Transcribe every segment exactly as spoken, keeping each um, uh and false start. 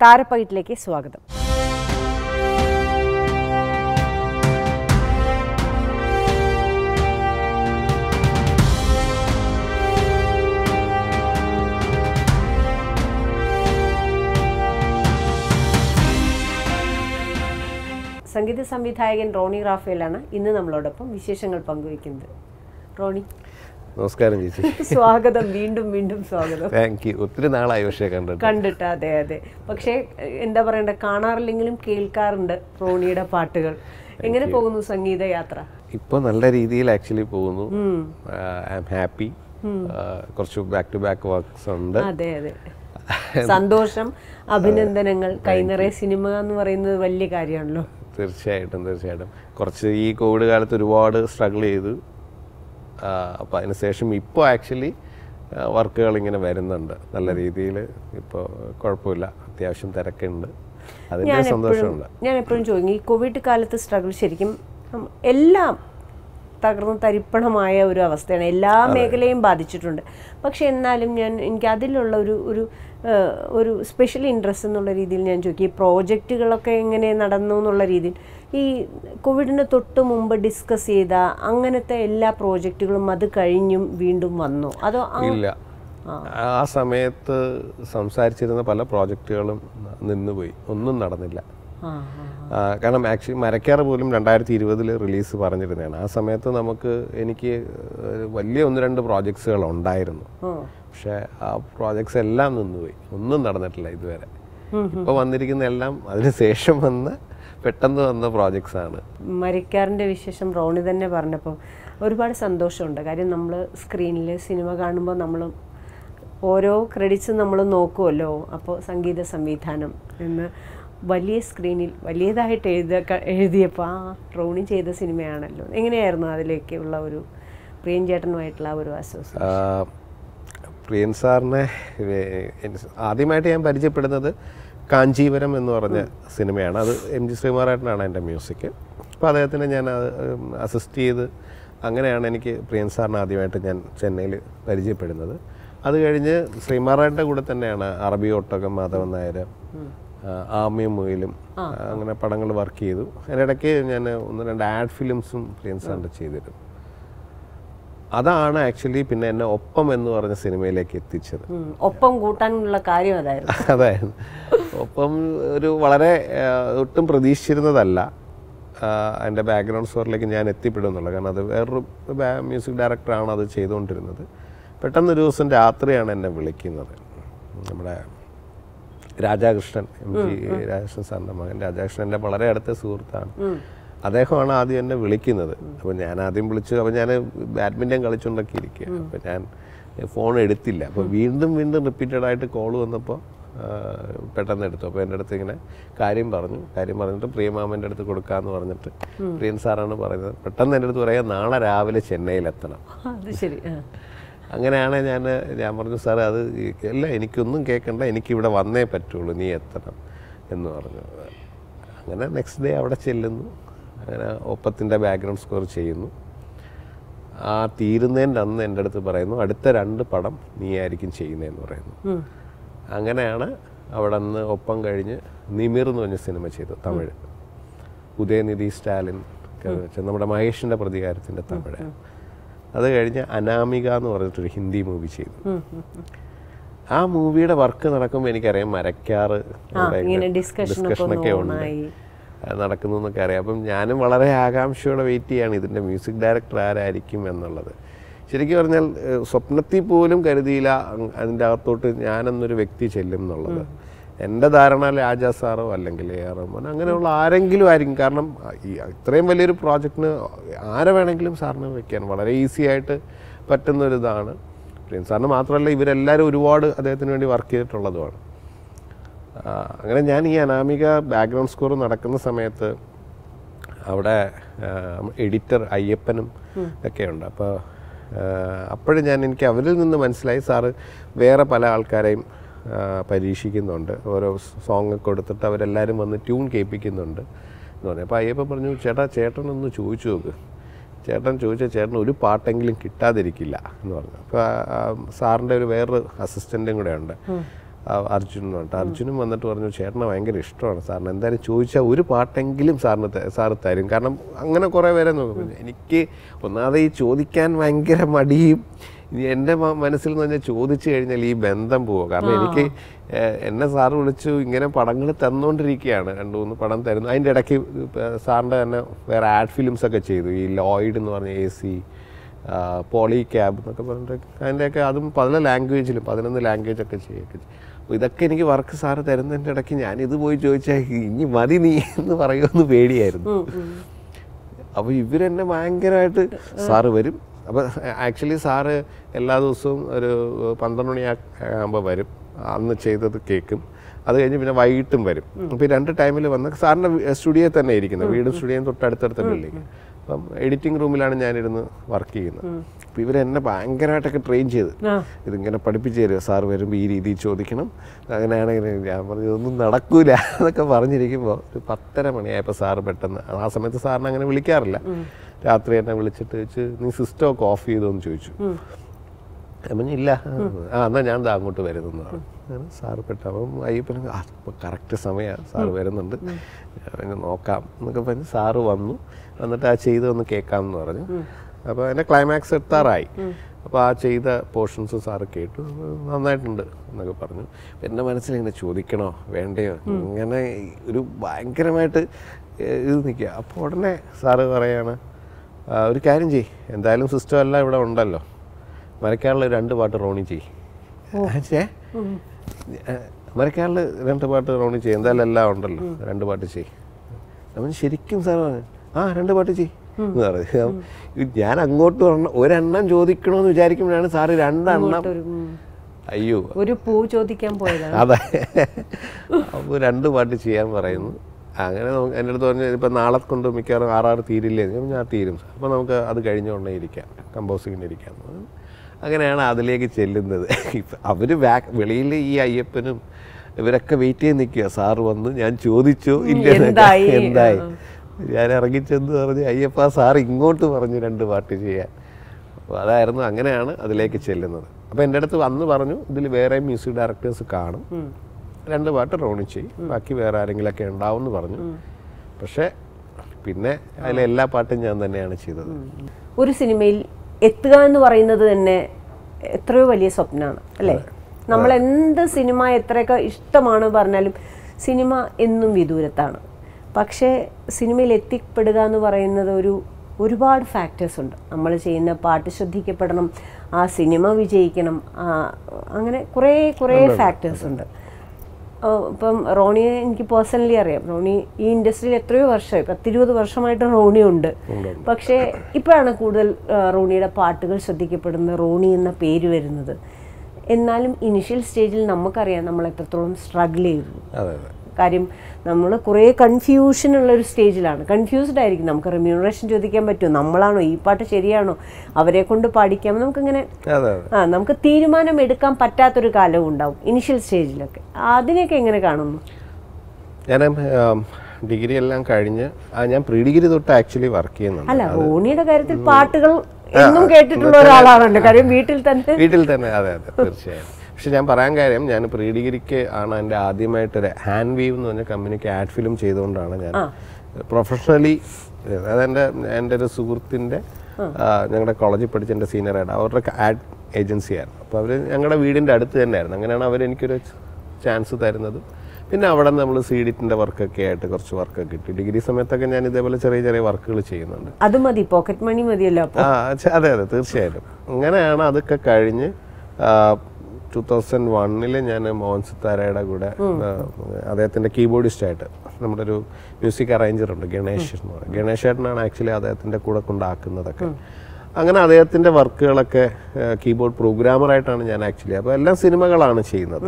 താരപ്പകിട്ടിലേക്ക് സ്വാഗതം. സംഗീത സംവിധായകൻ റോണി റാഫേലാണ് ഇന്ന് നമ്മളോടൊപ്പം വിശേഷങ്ങൾ പങ്കുവയ്ക്കുന്നത്. റോണി, നമസ്കാരം ചേച്ചി. സ്വാഗതം, വീണ്ടും വീണ്ടും സ്വാഗതം. Thank you. ഒത്തിരി നാളായി പക്ഷേ കണ്ടിട്ട് കണ്ടിട്ട് അതെ അതെ പക്ഷേ എന്താ പറയണ്ടേ, കാണാറില്ലെങ്കിലും കേൾക്കാറുണ്ട് റോണിയുടെ പാട്ടുകൾ. എങ്ങനെ പോകുന്നു സംഗീത യാത്ര? ഇപ്പോൾ നല്ല രീതിയിൽ ആക്ച്വലി പോകുന്നു. I am happy. കുറച്ച് ബാക്ക് ടു ബാക്ക് വർക്ക്സ് ഉണ്ട്. അതെ അതെ, സന്തോഷം, അഭിനന്ദനങ്ങൾ. കൈനിറയ സിനിമ എന്ന് പറയുന്നത് വലിയ കാര്യമാണല്ലോ. തീർച്ചയായിട്ടും തീർച്ചയായിട്ടും കുറച്ച് ഈ കോവിഡ് കാലത്ത് ഒരുപാട് സ്ട്രഗിൾ ചെയ്തു. അപ്പോൾ അതിനുശേഷം ഇപ്പോൾ ആക്ച്വലി വർക്കുകൾ ഇങ്ങനെ വരുന്നുണ്ട് നല്ല രീതിയിൽ. ഇപ്പോൾ കുഴപ്പമില്ല, അത്യാവശ്യം തിരക്കുണ്ട്, അതിൻ്റെ സന്തോഷമുണ്ട്. ഞാൻ എപ്പോഴും ചോദിക്കും, ഈ കോവിഡ് കാലത്ത് സ്ട്രഗിൾ ശരിക്കും എല്ലാം തകർന്ന് തരിപ്പണമായ ഒരു അവസ്ഥയാണ്, എല്ലാ മേഖലയും ബാധിച്ചിട്ടുണ്ട്. പക്ഷെ എന്നാലും ഞാൻ എനിക്ക് അതിലുള്ള ഒരു ഒരു ഒരു സ്പെഷ്യൽ ഇൻട്രസ്റ്റ് എന്നുള്ള രീതിയിൽ ഞാൻ ചോദിക്കും, ഈ പ്രോജക്റ്റുകളൊക്കെ എങ്ങനെ നടന്നു എന്നുള്ള രീതിയിൽ. ഈ കോവിഡിന് തൊട്ട് മുമ്പ് ഡിസ്കസ് ചെയ്ത അങ്ങനത്തെ എല്ലാ പ്രോജക്റ്റുകളും അത് കഴിഞ്ഞും വീണ്ടും വന്നു അതോ? ഇല്ല, ആ സമയത്ത് സംസാരിച്ചിരുന്ന പല പ്രോജക്റ്റുകളും നിന്നുപോയി, ഒന്നും നടന്നില്ല. കാരണം ആക്ച്വലി മരക്കാറ് പോലും രണ്ടായിരത്തി ഇരുപതിൽ റിലീസ് പറഞ്ഞിരുന്നതാണ്. ആ സമയത്ത് നമുക്ക് എനിക്ക് വലിയ ഒന്ന് രണ്ട് പ്രോജക്ട്സുകൾ ഉണ്ടായിരുന്നു. പക്ഷെ ആ പ്രോജക്ട്സ് എല്ലാം നിന്നുപോയി, ഒന്നും നടന്നിട്ടില്ല ഇതുവരെ. ഇപ്പോൾ വന്നിരിക്കുന്ന എല്ലാം അതിന് ശേഷം വന്ന് പെട്ടെന്ന് വന്ന പ്രോജക്ട്സ് ആണ്. മരക്കാറിൻ്റെ വിശേഷം റോണി തന്നെ പറഞ്ഞപ്പോൾ ഒരുപാട് സന്തോഷമുണ്ട്. കാര്യം നമ്മൾ സ്ക്രീനിൽ സിനിമ കാണുമ്പോൾ നമ്മൾ ഓരോ ക്രെഡിറ്റ്സും നമ്മൾ നോക്കുമല്ലോ. അപ്പോൾ സംഗീത സംവിധാനം എന്ന് വലിയ സ്ക്രീനിൽ വലിയതായിട്ട് എഴുത എഴുതിയപ്പോൾ ആ റോണി ചെയ്ത സിനിമയാണല്ലോ. എങ്ങനെയായിരുന്നു അതിലേക്കുള്ള ഒരു പ്രിയൻ ചേട്ടനുമായിട്ടുള്ള ആ ഒരു അസോസിയേഷൻ? പ്രിയൻ സാറിനെ ആദ്യമായിട്ട് ഞാൻ പരിചയപ്പെടുന്നത് കാഞ്ചീപുരം എന്ന് പറഞ്ഞ സിനിമയാണ്. അത് എം ജി ശ്രീകുമാരേട്ടനാണ് എൻ്റെ മ്യൂസിക്. അപ്പോൾ അദ്ദേഹത്തിന് ഞാൻ അസിസ്റ്റ് ചെയ്ത് അങ്ങനെയാണ് എനിക്ക് പ്രിയൻ സാറിനെ ആദ്യമായിട്ട് ഞാൻ ചെന്നൈയിൽ പരിചയപ്പെടുന്നത്. അത് കഴിഞ്ഞ് ശ്രീകുമാരേട്ടൻ്റെ കൂടെ തന്നെയാണ് അറബി ഒട്ടകം, മാധവൻ നായർ, ആമയും മുയിലും അങ്ങനെ പടങ്ങൾ വർക്ക് ചെയ്തു. അതിനിടയ്ക്ക് ഞാൻ ഒന്ന് രണ്ട് ആഡ് ഫിലിംസും പ്രിയൻ സാറിൻ്റെ ചെയ്തിരുന്നു. അതാണ് ആക്ച്വലി പിന്നെ എന്നെ ഒപ്പം എന്ന് പറഞ്ഞ സിനിമയിലേക്ക് എത്തിച്ചത്. ഒപ്പം കൂട്ടാനുള്ള കാര്യം അതായിരുന്നു. അതായിരുന്നു ഒപ്പം ഒരു വളരെ ഒട്ടും പ്രതീക്ഷിച്ചിരുന്നതല്ല അതിൻ്റെ ബാക്ക്ഗ്രൗണ്ട് സ്കോറിലേക്ക് ഞാൻ എത്തിപ്പെടുന്നുള്ളത്. കാരണം അത് വേറൊരു മ്യൂസിക് ഡയറക്ടറാണ് അത് ചെയ്തുകൊണ്ടിരുന്നത്. പെട്ടെന്നൊരു ദിവസം രാത്രിയാണ് എന്നെ വിളിക്കുന്നത്. നമ്മുടെ രാജാകൃഷ്ണൻ, എം ജി രാജകൃഷ്ണൻ സാറിൻ്റെ മകൻ രാജാകൃഷ്ണൻ എൻ്റെ വളരെ അടുത്ത സുഹൃത്താണ്. അദ്ദേഹമാണ് ആദ്യം എന്നെ വിളിക്കുന്നത്. അപ്പോൾ ഞാൻ ആദ്യം വിളിച്ചു. അപ്പോൾ ഞാൻ ബാഡ്മിൻ്റൺ കളിച്ചുകൊണ്ടൊക്കെ ഇരിക്കുക. അപ്പോൾ ഞാൻ ഫോൺ എടുത്തില്ല. അപ്പോൾ വീണ്ടും വീണ്ടും റിപ്പീറ്റഡ് ആയിട്ട് കോൾ വന്നപ്പോൾ പെട്ടെന്ന് എടുത്തു. അപ്പോൾ എൻ്റെ അടുത്ത് ഇങ്ങനെ കാര്യം പറഞ്ഞു. കാര്യം പറഞ്ഞിട്ട് പ്രിയമാമൻ്റെ അടുത്ത് കൊടുക്കാമെന്ന് പറഞ്ഞിട്ട് പ്രിയൻ സാറാണ് പറയുന്നത്. പെട്ടെന്ന് എൻ്റെ അടുത്ത് പറയാം, നാളെ രാവിലെ ചെന്നൈയിലെത്തണം. ശരി. അങ്ങനെയാണ് ഞാൻ ഞാൻ പറഞ്ഞു, സാർ അത് അല്ല, എനിക്കൊന്നും കേൾക്കണ്ട, എനിക്കിവിടെ വന്നേ പറ്റുള്ളൂ, നീ എത്തണം എന്ന് പറഞ്ഞു. അങ്ങനെ നെക്സ്റ്റ് ഡേ അവിടെ ചെല്ലുന്നു. അങ്ങനെ ഒപ്പത്തിൻ്റെ ബാക്ക്ഗ്രൗണ്ട് സ്കോർ ചെയ്യുന്നു. ആ തീരുന്നതിൻ്റെ അന്ന് എൻ്റെ അടുത്ത് പറയുന്നു, അടുത്ത രണ്ട് പടം നീ ആയിരിക്കും ചെയ്യുന്നതെന്ന് പറയുന്നു. അങ്ങനെയാണ് അവിടെ നിന്ന് ഒപ്പം കഴിഞ്ഞ് നിമിർ എന്ന് പറഞ്ഞ സിനിമ ചെയ്തു, തമിഴ്. ഉദയനിധി സ്റ്റാലിൻ നമ്മുടെ മഹേഷിൻ്റെ പ്രതികാരത്തിൻ്റെ തമിഴ്. അത് കഴിഞ്ഞ് അനാമിക എന്ന് പറഞ്ഞിട്ടൊരു ഹിന്ദി മൂവി ചെയ്തു. ആ മൂവിയുടെ വർക്ക് നടക്കുമ്പോൾ എനിക്കറിയാം മരക്കാറ് ഡിസ്കഷനൊക്കെ ഉണ്ട് നടക്കുന്നു എന്നൊക്കെ അറിയാം. അപ്പം ഞാനും വളരെ ആകാംക്ഷയോടെ വെയിറ്റ് ചെയ്യാണ് ഇതിൻ്റെ മ്യൂസിക് ഡയറക്ടർ ആരായിരിക്കും എന്നുള്ളത്. ശരിക്കും പറഞ്ഞാൽ സ്വപ്നത്തിൽ പോലും കരുതിയില്ല അതിൻ്റെ അകത്തോട്ട് ഞാനെന്നൊരു വ്യക്തി ചെല്ലും എന്നുള്ളത്. എൻ്റെ ധാരണ രാജാ സാറോ അല്ലെങ്കിൽ എ ആർ റഹ്മാൻ അങ്ങനെയുള്ള ആരെങ്കിലും ആയിരിക്കും. കാരണം ഈ ഇത്രയും വലിയൊരു പ്രോജക്റ്റിന് ആരെ വേണമെങ്കിലും സാറിന് വയ്ക്കാൻ വളരെ ഈസി ആയിട്ട് പറ്റുന്നൊരിതാണ്. പ്രിയൻ സാറിന് മാത്രമല്ല, ഇവരെല്ലാവരും ഒരുപാട് അദ്ദേഹത്തിന് വേണ്ടി വർക്ക് ചെയ്തിട്ടുള്ളതുമാണ്. അങ്ങനെ ഞാൻ ഈ അനാമിക ബാക്ക്ഗ്രൗണ്ട് സ്കോർ നടക്കുന്ന സമയത്ത് അവിടെ എഡിറ്റർ അയ്യപ്പനും ഒക്കെ ഉണ്ട്. അപ്പോൾ അപ്പോഴും ഞാൻ എനിക്ക് അവരിൽ നിന്ന് മനസ്സിലായി സാറ് വേറെ പല ആൾക്കാരെയും പരീക്ഷിക്കുന്നുണ്ട്. ഓരോ സോങ് കൊടുത്തിട്ട് അവരെല്ലാവരും വന്ന് ട്യൂൺ കേൾപ്പിക്കുന്നുണ്ട് എന്ന് പറഞ്ഞു. അപ്പോൾ അയ്യപ്പൻ പറഞ്ഞു, ചേട്ടാ ചേട്ടനൊന്ന് ചോദിച്ചു നോക്ക്. ചേട്ടൻ ചോദിച്ചാൽ ചേട്ടൻ ഒരു പാട്ടെങ്കിലും കിട്ടാതിരിക്കില്ല എന്ന് പറഞ്ഞു. അപ്പോൾ സാറിൻ്റെ ഒരു വേറൊരു അസിസ്റ്റൻറ്റും കൂടെ ഉണ്ട്. അർജുൻ എന്ന് പറഞ്ഞിട്ട്. അർജുനും വന്നിട്ട് പറഞ്ഞു ചേട്ടനെ ഭയങ്കര ഇഷ്ടമാണ് സാറിന്, എന്തായാലും ചോദിച്ചാൽ ഒരു പാട്ടെങ്കിലും സാറിന് സാറ് തരും. കാരണം അങ്ങനെ കുറേ പേരെ നോക്കും. എനിക്ക് ഒന്നാമത് ഈ ചോദിക്കാൻ ഭയങ്കര മടിയും, എൻ്റെ മനസ്സിൽ നിന്ന് പറഞ്ഞാൽ ചോദിച്ചു കഴിഞ്ഞാൽ ഈ ബന്ധം പോവുക. കാരണം എനിക്ക് എന്നെ സാറ് വിളിച്ചു ഇങ്ങനെ പടങ്ങൾ തന്നുകൊണ്ടിരിക്കുകയാണ്, രണ്ട് മൂന്ന് പടം തരുന്നു. അതിൻ്റെ ഇടയ്ക്ക് സാറിൻ്റെ തന്നെ വേറെ ആഡ് ഫിലിംസൊക്കെ ചെയ്തു. ഈ ലോയിഡ് എന്ന് പറഞ്ഞ എ സി, പോളി ക്യാബ് എന്നൊക്കെ പറഞ്ഞിട്ട് അതിൻ്റെയൊക്കെ അതും പല ലാംഗ്വേജിലും പതിനൊന്ന് ലാംഗ്വേജൊക്കെ ചെയ്യുകയൊക്കെ ചെയ്യും. അപ്പോൾ ഇതൊക്കെ എനിക്ക് വർക്ക് സാറ് തരുന്നതിൻ്റെ ഇടയ്ക്ക് ഞാനിത് പോയി ചോദിച്ചാൽ ഇനി മതി നീ എന്ന് പറയുമെന്ന് പേടിയായിരുന്നു. അപ്പോൾ ഇവരെന്നെ ഭയങ്കരമായിട്ട് സാറ് വരും. അപ്പോൾ ആക്ച്വലി സാറ് എല്ലാ ദിവസവും ഒരു പന്ത്രണ്ട് മണി ആകുമ്പോൾ വരും, അന്ന് ചെയ്തത് കേൾക്കും. അത് കഴിഞ്ഞ് പിന്നെ വൈകിട്ടും വരും. അപ്പോൾ ഈ രണ്ട് ടൈമിൽ വന്ന് സാറിൻ്റെ സ്റ്റുഡിയോയിൽ തന്നെ ഇരിക്കുന്നത്, വീടും സ്റ്റുഡിയോയും തൊട്ടടുത്തടുത്ത ബിൽഡിങ്. അപ്പം എഡിറ്റിംഗ് റൂമിലാണ് ഞാനിരുന്ന് വർക്ക് ചെയ്യുന്നത്. അപ്പോൾ ഇവരെന്നെ ഭയങ്കരമായിട്ടൊക്കെ ട്രെയിൻ ചെയ്ത് ഇതിങ്ങനെ പഠിപ്പിച്ച് തരിക, സാറ് വരുമ്പോൾ ഈ രീതിയിൽ ചോദിക്കണം, അങ്ങനെയാണെങ്കിൽ ഞാൻ പറഞ്ഞു ഇതൊന്നും നടക്കൂല എന്നൊക്കെ പറഞ്ഞിരിക്കുമ്പോൾ ഒരു പത്തര മണിയായപ്പോൾ സാറ് പെട്ടെന്ന്, ആ സമയത്ത് സാറിനെ അങ്ങനെ വിളിക്കാറില്ല, രാത്രി എന്നെ വിളിച്ചിട്ട് ചോദിച്ചു നീ സിസ്റ്റം ഒക്കെ ഓഫ് ചെയ്തോന്ന് ചോദിച്ചു. അപ്പം ഇല്ല, ആ എന്നാൽ ഞാൻ ദാ അങ്ങോട്ട് വരുന്നെന്ന് പറഞ്ഞു. അങ്ങനെ സാറ് പെട്ട അപ്പം അയ്യപ്പൻ ആ ഇപ്പോൾ കറക്റ്റ് സമയമാണ് സാറ് വരുന്നുണ്ട്, ഞാൻ നോക്കാം എന്നൊക്കെ പറഞ്ഞ് സാറ് വന്നു. എന്നിട്ട് ആ ചെയ്തൊന്ന് കേൾക്കാമെന്ന് പറഞ്ഞു. അപ്പോൾ എൻ്റെ ക്ലൈമാക്സ് എത്താറായി. അപ്പോൾ ആ ചെയ്ത പോർഷൻസ് സാറ് കേട്ടു, നന്നായിട്ടുണ്ട് എന്നൊക്കെ പറഞ്ഞു. എൻ്റെ മനസ്സിലിങ്ങനെ ചോദിക്കണോ വേണ്ടയോ ഇങ്ങനെ ഒരു ഭയങ്കരമായിട്ട് ഇത് നിൽക്കുക. അപ്പോൾ ഉടനെ സാറ് പറയാണ് ഒരു കാര്യം ചെയ്യ്, എന്തായാലും സിസ്റ്റം എല്ലാം ഇവിടെ ഉണ്ടല്ലോ, മരക്കാളിൽ രണ്ട് പാട്ട് റോണി ചെയ്യ്. ചേ മരക്കാളിൽ രണ്ട് പാട്ട് റോണി ചെയ്യ്, എന്തായാലും എല്ലാം ഉണ്ടല്ലോ, രണ്ട് പാട്ട് ചെയ്യ്. അവൻ ശരിക്കും സാർ പറഞ്ഞു ആ രണ്ട് പാട്ട് ചെയ്യ് എന്ന് പറഞ്ഞു. ഞാൻ അങ്ങോട്ട് പറഞ്ഞ ഒരെണ്ണം ചോദിക്കണമെന്ന് വിചാരിക്കുമ്പോഴാണ് സാറ് രണ്ടെണ്ണം, അയ്യോ ഒരു പൂ ചോദിക്കാൻ പോയതാണ്. അതെ, അപ്പോൾ രണ്ട് പാട്ട് ചെയ്യാൻ പറയുന്നു. അങ്ങനെ നമുക്ക് എൻ്റെ അടുത്ത് പറഞ്ഞാൽ ഇപ്പം നാളെ കൊണ്ട് മിക്കവാറും ആറാറ് തീരില്ലേ, ഞാൻ തീരും, അപ്പോൾ നമുക്ക് അത് കഴിഞ്ഞുകൊണ്ടേ ഇരിക്കാം, കമ്പോസിങ്ങിന് ഇരിക്കാം. അങ്ങനെയാണ് അതിലേക്ക് ചെല്ലുന്നത്. ഇപ്പം അവർ ബാക്ക് വെളിയിൽ ഈ അയ്യപ്പനും ഇവരൊക്കെ വെയിറ്റ് ചെയ്ത് നിൽക്കുക, സാറ് വന്ന് ഞാൻ ചോദിച്ചു ഇല്ല എന്തായി, ഞാൻ ഇറങ്ങിച്ചെന്ന് പറഞ്ഞ് അയ്യപ്പ സാർ ഇങ്ങോട്ട് പറഞ്ഞു രണ്ട് പാട്ട് ചെയ്യാൻ. അപ്പോൾ അതായിരുന്നു, അങ്ങനെയാണ് അതിലേക്ക് ചെല്ലുന്നത്. അപ്പോൾ എൻ്റെ അടുത്ത് വന്ന് പറഞ്ഞു ഇതിൽ വേറെ മ്യൂസിക് ഡയറക്ടേഴ്സ് കാണും, രണ്ട് പാട്ട് റോണി ചെയ്യും, ബാക്കി വേറെ ആരെങ്കിലുമൊക്കെ ഉണ്ടാവും എന്ന് പറഞ്ഞു. പക്ഷേ പിന്നെ അതിലെ എല്ലാ പാട്ടും ഞാൻ തന്നെയാണ് ചെയ്തത്. ഒരു സിനിമയിൽ എത്തുക എന്ന് പറയുന്നത് തന്നെ എത്രയോ വലിയ സ്വപ്നമാണ് അല്ലേ? നമ്മൾ എന്ത് സിനിമ എത്രയൊക്കെ ഇഷ്ടമാണ് പറഞ്ഞാലും സിനിമ എന്നും വിദൂരത്താണ്. പക്ഷേ സിനിമയിൽ എത്തിപ്പെടുക എന്ന് പറയുന്നത് ഒരു ഒരുപാട് ഫാക്ടേഴ്സ് ഉണ്ട്. നമ്മൾ ചെയ്യുന്ന പാട്ട് ശ്രദ്ധിക്കപ്പെടണം, ആ സിനിമ വിജയിക്കണം, അങ്ങനെ കുറേ കുറേ ഫാക്ടേഴ്സ് ഉണ്ട്. ഇപ്പം റോണിയെ എനിക്ക് പേഴ്സണലി അറിയാം. റോണി ഈ ഇൻഡസ്ട്രിയിൽ എത്രയോ വർഷമായി, പത്തിരുപത് വർഷമായിട്ട് റോണി ഉണ്ട്. പക്ഷേ ഇപ്പോഴാണ് കൂടുതൽ റോണിയുടെ പാട്ടുകൾ ശ്രദ്ധിക്കപ്പെടുന്നത്, റോണി എന്ന പേര് വരുന്നത്. എന്നാലും ഇനിഷ്യൽ സ്റ്റേജിൽ നമുക്കറിയാം നമ്മൾ എത്രത്തോളം സ്ട്രഗിൾ ചെയ്തു. കാര്യം നമ്മൾ കുറേ കൺഫ്യൂഷനുള്ള ഒരു സ്റ്റേജിലാണ്, കൺഫ്യൂസ്ഡ് ആയിരിക്കും. നമുക്ക് റെമ്യൂണറേഷൻ ചോദിക്കാൻ പറ്റുമോ, നമ്മളാണോ ഈ പാട്ട് ശരിയാണോ, അവരെ കൊണ്ട് പാടിക്കാം, നമുക്കിങ്ങനെ ആ നമുക്ക് തീരുമാനം എടുക്കാൻ പറ്റാത്തൊരു കാലവും ഉണ്ടാവും ഇനിഷ്യൽ സ്റ്റേജിലൊക്കെ. അതിനെയൊക്കെ എങ്ങനെ കാണുന്നു? ഞാൻ ഡിഗ്രി എല്ലാം കഴിഞ്ഞ് ഞാൻ പ്രീ ഡിഗ്രി തൊട്ട് ആക്ച്വലി വർക്ക് ചെയ്യുന്നുണ്ട്. അല്ല, റോണിയുടെ കാര്യത്തിൽ പാട്ടുകൾ എന്നും കേട്ടിട്ടുള്ള ഒരാളാണല്ലോ, കാര്യം വീട്ടിൽ തന്നെ വീട്ടിൽ തന്നെ അതെ അതെ തീർച്ചയായും. പക്ഷെ ഞാൻ പറയാൻ കാര്യം, ഞാൻ പ്രീ ഡിഗ്രിക്ക് ആണ് എൻ്റെ ആദ്യമായിട്ടൊരു ഹാൻഡ് വീവ് എന്ന് പറഞ്ഞ കമ്പനിക്ക് ആഡ് ഫിലിം ചെയ്തുകൊണ്ടാണ് ഞാൻ പ്രൊഫഷണലി, അതെൻ്റെ എൻ്റെ ഒരു സുഹൃത്തിൻ്റെ ഞങ്ങളുടെ കോളേജിൽ പഠിച്ച എൻ്റെ സീനിയറായിട്ട് അവരുടെ ആഡ് ഏജൻസി ആയിരുന്നു. അപ്പോൾ അവർ ഞങ്ങളുടെ വീടിൻ്റെ അടുത്ത് തന്നെയായിരുന്നു. അങ്ങനെയാണ് അവരെനിക്കൊരു ചാൻസ് തരുന്നത്. പിന്നെ അവിടെ നിന്ന് നമ്മൾ സീഡിറ്റിൻ്റെ വർക്കൊക്കെ ആയിട്ട് കുറച്ച് വർക്കൊക്കെ കിട്ടി. ഡിഗ്രി സമയത്തൊക്കെ ഞാൻ ഇതേപോലെ ചെറിയ ചെറിയ വർക്കുകൾ ചെയ്യുന്നുണ്ട്. അത് മതി, പോക്കറ്റ് മണി മതിയല്ലോ. ആ അതെ അതെ തീർച്ചയായിട്ടും. അങ്ങനെയാണ് അതൊക്കെ കഴിഞ്ഞ് ടു തൗസൻഡ് വണ്ണില് ഞാൻ മോഹൻ സിത്താരയുടെ കൂടെ അദ്ദേഹത്തിൻ്റെ കീബോർഡിസ്റ്റായിട്ട് നമ്മുടെ ഒരു മ്യൂസിക് അറേഞ്ചർ ഉണ്ട് ഗണേഷ് എന്ന് പറയുന്നത്. ഗണേഷ് ഏട്ടനാണ് ആക്ച്വലി അദ്ദേഹത്തിൻ്റെ കൂടെ കൊണ്ടാക്കുന്നതൊക്കെ. അങ്ങനെ അദ്ദേഹത്തിൻ്റെ വർക്കുകളൊക്കെ കീബോർഡ് പ്രോഗ്രാമറായിട്ടാണ് ഞാൻ ആക്ച്വലി, അപ്പോൾ എല്ലാം സിനിമകളാണ് ചെയ്യുന്നത്.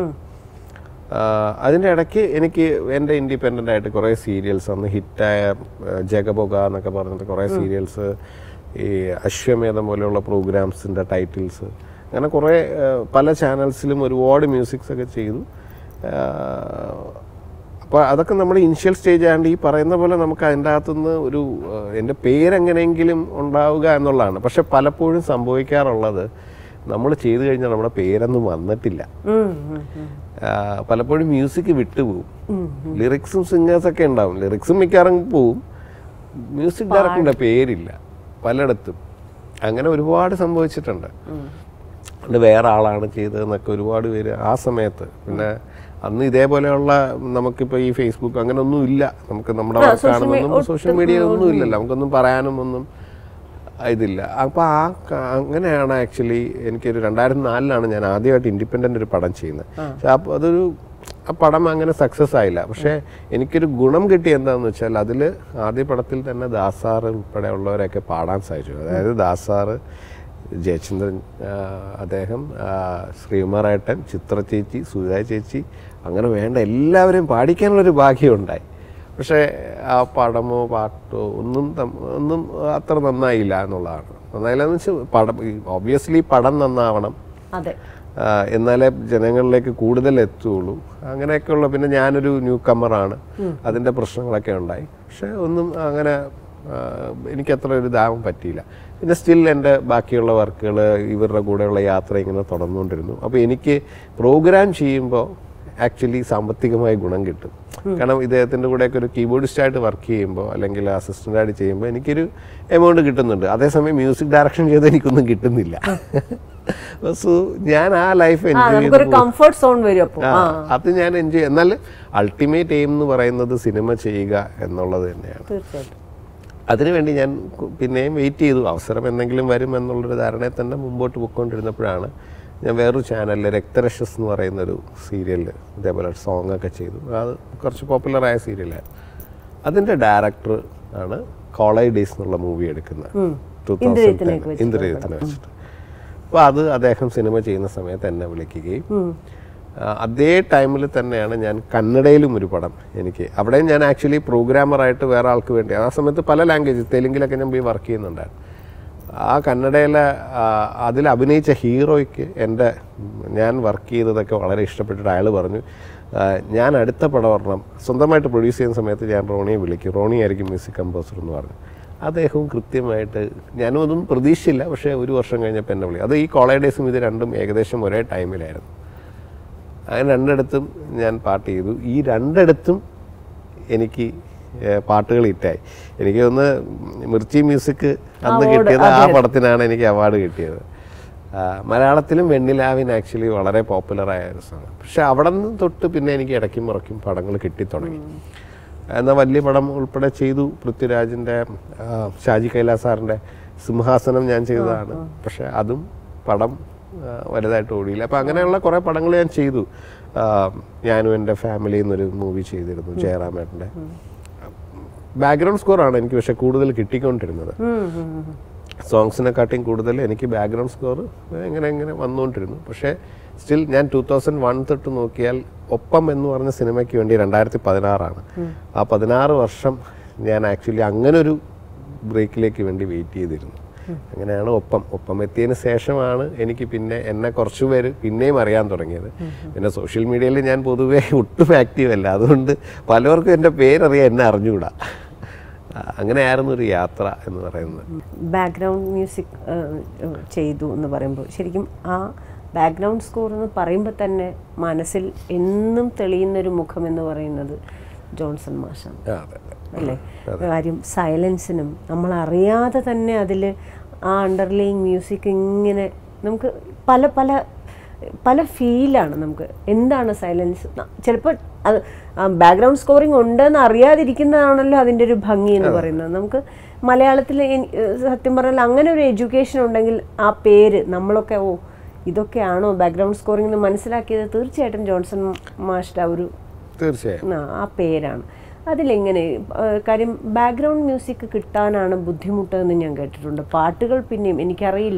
അതിൻ്റെ ഇടയ്ക്ക് എനിക്ക് എൻ്റെ ഇൻഡിപെൻഡൻ്റ് ആയിട്ട് കുറേ സീരിയൽസ്, അന്ന് ഹിറ്റായ ജഗബൊഗ എന്നൊക്കെ പറഞ്ഞിട്ട് കുറേ സീരിയൽസ്, ഈ അശ്വമേധം പോലെയുള്ള പ്രോഗ്രാംസിൻ്റെ ടൈറ്റിൽസ്, അങ്ങനെ കുറേ പല ചാനൽസിലും ഒരുപാട് മ്യൂസിക്സ് ഒക്കെ ചെയ്തു. അപ്പോൾ അതൊക്കെ നമ്മുടെ ഇനിഷ്യൽ സ്റ്റേജ് ആയതുകൊണ്ട് ഈ പറയുന്ന പോലെ നമുക്ക് അതിൻ്റെ അകത്തുനിന്ന് ഒരു എൻ്റെ പേരെങ്ങനെയെങ്കിലും ഉണ്ടാവുക എന്നുള്ളതാണ്. പക്ഷെ പലപ്പോഴും സംഭവിക്കാറുള്ളത് നമ്മൾ ചെയ്തു കഴിഞ്ഞാൽ നമ്മുടെ പേരൊന്നും വന്നിട്ടില്ല. പലപ്പോഴും മ്യൂസിക് വിട്ടുപോകും. ലിറിക്സും സിംഗേഴ്സൊക്കെ ഉണ്ടാവും, ലിറിക്സും മിക്കവാറും പോവും, മ്യൂസിക് ഡയറക്ടറിൻ്റെ പേരില്ല പലയിടത്തും. അങ്ങനെ ഒരുപാട് സംഭവിച്ചിട്ടുണ്ട്. അത് വേറെ ആളാണ് ചെയ്തതെന്നൊക്കെ ഒരുപാട് പേര് ആ സമയത്ത്. പിന്നെ അന്ന് ഇതേപോലെയുള്ള നമുക്കിപ്പോൾ ഈ ഫേസ്ബുക്ക് അങ്ങനെ ഒന്നും ഇല്ല, നമുക്ക് നമ്മുടെ വർക്കാണെന്നൊന്നും സോഷ്യൽ മീഡിയ ഒന്നും ഇല്ലല്ലോ, നമുക്കൊന്നും പറയാനും ഒന്നും ഇതില്ല. അപ്പോൾ ആ അങ്ങനെയാണ് ആക്ച്വലി എനിക്കൊരു രണ്ടായിരത്തി നാലിലാണ് ഞാൻ ആദ്യമായിട്ട് ഇൻഡിപെൻഡൻ്റ് ഒരു പടം ചെയ്യുന്നത്. പക്ഷെ അപ്പോൾ അതൊരു ആ പടം അങ്ങനെ സക്സസ് ആയില്ല. പക്ഷേ എനിക്കൊരു ഗുണം കിട്ടി എന്താണെന്ന് വെച്ചാൽ അതിൽ ആദ്യ പടത്തിൽ തന്നെ ദാസാറ് ഉൾപ്പെടെ ഉള്ളവരെയൊക്കെ പാടാൻ സാധിച്ചു. അതായത് ദാസാറ്, ജയചന്ദ്രൻ, അദ്ദേഹം, ശ്രീകുമാറേട്ടൻ, ചിത്ര ചേച്ചി, സുജാ ചേച്ചി, അങ്ങനെ വേണ്ട എല്ലാവരെയും പാടിക്കാനുള്ളൊരു ഭാഗ്യമുണ്ടായി. പക്ഷേ ആ പടമോ പാട്ടോ ഒന്നും ഒന്നും അത്ര നന്നായില്ല എന്നുള്ളതാണ്. നന്നായില്ലെന്ന് വെച്ചാൽ പടം ഒബ്വിയസ്ലി പടം നന്നാവണം, എന്നാലേ ജനങ്ങളിലേക്ക് കൂടുതൽ എത്തുകയുള്ളൂ. അങ്ങനെയൊക്കെയുള്ള, പിന്നെ ഞാനൊരു ന്യൂ കമ്മറാണ്, അതിൻ്റെ പ്രശ്നങ്ങളൊക്കെ ഉണ്ടായി. പക്ഷേ ഒന്നും അങ്ങനെ എനിക്കത്ര ഒരു ഇതാവാൻ പറ്റിയില്ല. പിന്നെ സ്റ്റിൽ എൻ്റെ ബാക്കിയുള്ള വർക്കുകൾ ഇവരുടെ കൂടെയുള്ള യാത്ര ഇങ്ങനെ തുടർന്നുകൊണ്ടിരുന്നു. അപ്പോൾ എനിക്ക് പ്രോഗ്രാം ചെയ്യുമ്പോൾ ആക്ച്വലി സാമ്പത്തികമായി ഗുണം കിട്ടും. കാരണം ഇദ്ദേഹത്തിൻ്റെ കൂടെയൊക്കെ ഒരു കീബോർഡിസ്റ്റായിട്ട് വർക്ക് ചെയ്യുമ്പോൾ അല്ലെങ്കിൽ അസിസ്റ്റൻ്റായിട്ട് ചെയ്യുമ്പോൾ എനിക്കൊരു എമൗണ്ട് കിട്ടുന്നുണ്ട്. അതേസമയം മ്യൂസിക് ഡയറക്ഷൻ ചെയ്ത് എനിക്കൊന്നും കിട്ടുന്നില്ല. സോ ഞാൻ ആ ലൈഫ് എൻജോയ് ചെയ്തു. അത് ഞാൻ എൻജോയ്. എന്നാൽ അൾട്ടിമേറ്റ് എയിം എന്ന് പറയുന്നത് സിനിമ ചെയ്യുക എന്നുള്ളത് തന്നെയാണ്. അതിനുവേണ്ടി ഞാൻ പിന്നെയും വെയിറ്റ് ചെയ്തു, അവസരം എന്തെങ്കിലും വരും എന്നുള്ളൊരു ധാരണയിൽ തന്നെ മുമ്പോട്ട് പോയിക്കൊണ്ടിരുന്നപ്പോഴാണ് ഞാൻ വേറൊരു ചാനലിൽ രക്തരക്ഷസ് എന്ന് പറയുന്നൊരു സീരിയലിൽ ഇതേപോലെ സോങ് ഒക്കെ ചെയ്തു. അത് കുറച്ച് പോപ്പുലറായ സീരിയലായിരുന്നു. അതിൻ്റെ ഡയറക്ടർ ആണ് കോളേജ് ഡേയ്സ് എന്നുള്ള മൂവി എടുക്കുന്നത്, ടൂ തൗസൻഡ് ടെൻ ഇന്ദ്രജിത്തിനെ വെച്ചിട്ട്. അപ്പോൾ അത് അദ്ദേഹം സിനിമ ചെയ്യുന്ന സമയത്ത് എന്നെ വിളിക്കുകയും അതേ ടൈമിൽ തന്നെയാണ് ഞാൻ കന്നഡയിലും ഒരു പടം എനിക്ക്, അവിടെയും ഞാൻ ആക്ച്വലി പ്രോഗ്രാമറായിട്ട് വേറെ ആൾക്ക് വേണ്ടി, ആ സമയത്ത് പല ലാംഗ്വേജ് തെലുങ്കിലൊക്കെ ഞാൻ പോയി വർക്ക് ചെയ്യുന്നുണ്ടായിരുന്നു. ആ കന്നഡയിലെ അതിൽ അഭിനയിച്ച ഹീറോയ്ക്ക് എൻ്റെ ഞാൻ വർക്ക് ചെയ്തതൊക്കെ വളരെ ഇഷ്ടപ്പെട്ടിട്ട് അയാൾ പറഞ്ഞു ഞാൻ അടുത്ത പടം ഒരെണ്ണം സ്വന്തമായിട്ട് പ്രൊഡ്യൂസ് ചെയ്യുന്ന സമയത്ത് ഞാൻ റോണിയെ വിളിക്കും, റോണി ആയിരിക്കും മ്യൂസിക് കമ്പോസർ എന്ന് പറഞ്ഞു. അദ്ദേഹവും കൃത്യമായിട്ട്, ഞാനും ഒന്നും പ്രതീക്ഷിച്ചില്ല, പക്ഷേ ഒരു വർഷം കഴിഞ്ഞപ്പോൾ എന്നെ വിളി. അത് ഈ കോളേജ് ഡേയ്സും ഇത് രണ്ടും ഏകദേശം ഒരേ ടൈമിലായിരുന്നു. അങ്ങനെ രണ്ടിടത്തും ഞാൻ പാട്ട് ചെയ്തു. ഈ രണ്ടിടത്തും എനിക്ക് പാട്ടുകൾ ഹിറ്റായി. എനിക്ക് ഒന്ന് മിർച്ചി മ്യൂസിക് അന്ന് കിട്ടിയത് ആ പടത്തിനാണ് എനിക്ക് അവാർഡ് കിട്ടിയത്. മലയാളത്തിലും വെണ്ണിലാവിന് ആക്ച്വലി വളരെ പോപ്പുലറായ ഒരു സാധനം. പക്ഷെ അവിടെ നിന്ന് തൊട്ട് പിന്നെ എനിക്ക് ഇടയ്ക്കും മുറയ്ക്കും പടങ്ങൾ കിട്ടിത്തുടങ്ങി. എന്നാൽ വലിയ പടം ഉൾപ്പെടെ ചെയ്തു. പൃഥ്വിരാജിൻ്റെ, ഷാജി കൈലാസ് സാറിൻ്റെ സിംഹാസനം ഞാൻ ചെയ്തതാണ്. പക്ഷെ അതും പടം വലുതായിട്ട് ഓടിയില്ല. അപ്പം അങ്ങനെയുള്ള കുറേ പടങ്ങൾ ഞാൻ ചെയ്തു. ഞാനും എൻ്റെ ഫാമിലിയിൽ നിന്നൊരു മൂവി ചെയ്തിരുന്നു, ജയറാമേട്ടൻ്റെ. ബാക്ക്ഗ്രൗണ്ട് സ്കോറാണ് എനിക്ക് പക്ഷെ കൂടുതൽ കിട്ടിക്കൊണ്ടിരുന്നത്. സോങ്സിനെക്കാട്ടിയും കൂടുതൽ എനിക്ക് ബാക്ക്ഗ്രൗണ്ട് സ്കോർ എങ്ങനെ എങ്ങനെ വന്നുകൊണ്ടിരുന്നു. പക്ഷേ സ്റ്റിൽ ഞാൻ ടൂ തൗസൻഡ് വൺ തൊട്ട് നോക്കിയാൽ ഒപ്പം എന്ന് പറഞ്ഞ സിനിമയ്ക്ക് വേണ്ടി രണ്ടായിരത്തി പതിനാറാണ് ആ പതിനാറ് വർഷം ഞാൻ ആക്ച്വലി അങ്ങനൊരു ബ്രേക്കിലേക്ക് വേണ്ടി വെയിറ്റ് ചെയ്തിരുന്നു. അങ്ങനെയാണ് ഒപ്പം ഒപ്പം എത്തിയതിന് ശേഷമാണ് എനിക്ക് പിന്നെ എന്നെ കുറച്ച് പേര് പിന്നെയും അറിയാൻ തുടങ്ങിയത്. പിന്നെ സോഷ്യൽ മീഡിയയിൽ ഞാൻ പൊതുവേ ഒട്ടും ആക്റ്റീവ് അല്ല, അതുകൊണ്ട് പലർക്കും എൻ്റെ പേരറിയാൻ എന്നെ അറിഞ്ഞുകൂടാ. അങ്ങനെയായിരുന്നു ഒരു യാത്ര എന്ന് പറയുന്നത്. ബാക്ക്ഗ്രൗണ്ട് മ്യൂസിക് ചെയ്തു എന്ന് പറയുമ്പോൾ ശരിക്കും ആ ബാക്ക്ഗ്രൗണ്ട് സ്കോർ എന്ന് പറയുമ്പോൾ തന്നെ മനസ്സിൽ എന്നും തെളിയുന്നൊരു മുഖം എന്ന് പറയുന്നത് ജോൺസൺ മാഷാണ് അല്ലേ? കാര്യം സൈലൻസിനും നമ്മളറിയാതെ തന്നെ അതിൽ ആ അണ്ടർലൈങ് മ്യൂസിക് ഇങ്ങനെ നമുക്ക് പല പല പല ഫീലാണ്. നമുക്ക് എന്താണ് സൈലൻസ്, ചിലപ്പോൾ അത് ബാക്ക്ഗ്രൗണ്ട് സ്കോറിങ് ഉണ്ടെന്ന് അറിയാതിരിക്കുന്നതാണല്ലോ അതിൻ്റെ ഒരു ഭംഗി എന്ന് പറയുന്നത്. നമുക്ക് മലയാളത്തിൽ സത്യം പറഞ്ഞാൽ അങ്ങനെ ഒരു എഡ്യൂക്കേഷൻ ഉണ്ടെങ്കിൽ ആ പേര് നമ്മളൊക്കെ ഓ ഇതൊക്കെയാണോ ബാക്ക്ഗ്രൗണ്ട് സ്കോറിംഗ് എന്ന് മനസ്സിലാക്കിയത് തീർച്ചയായിട്ടും ജോൺസൺ മാഷ്ടെ ഒരു തീർച്ചയായും ആ പേരാണ്. അതിലെങ്ങനെ കാര്യം ബാക്ക്ഗ്രൗണ്ട് മ്യൂസിക് കിട്ടാനാണ് ബുദ്ധിമുട്ടെന്ന് ഞാൻ കേട്ടിട്ടുണ്ട്. പാട്ടുകൾ പിന്നെയും എനിക്കറിയില്ല.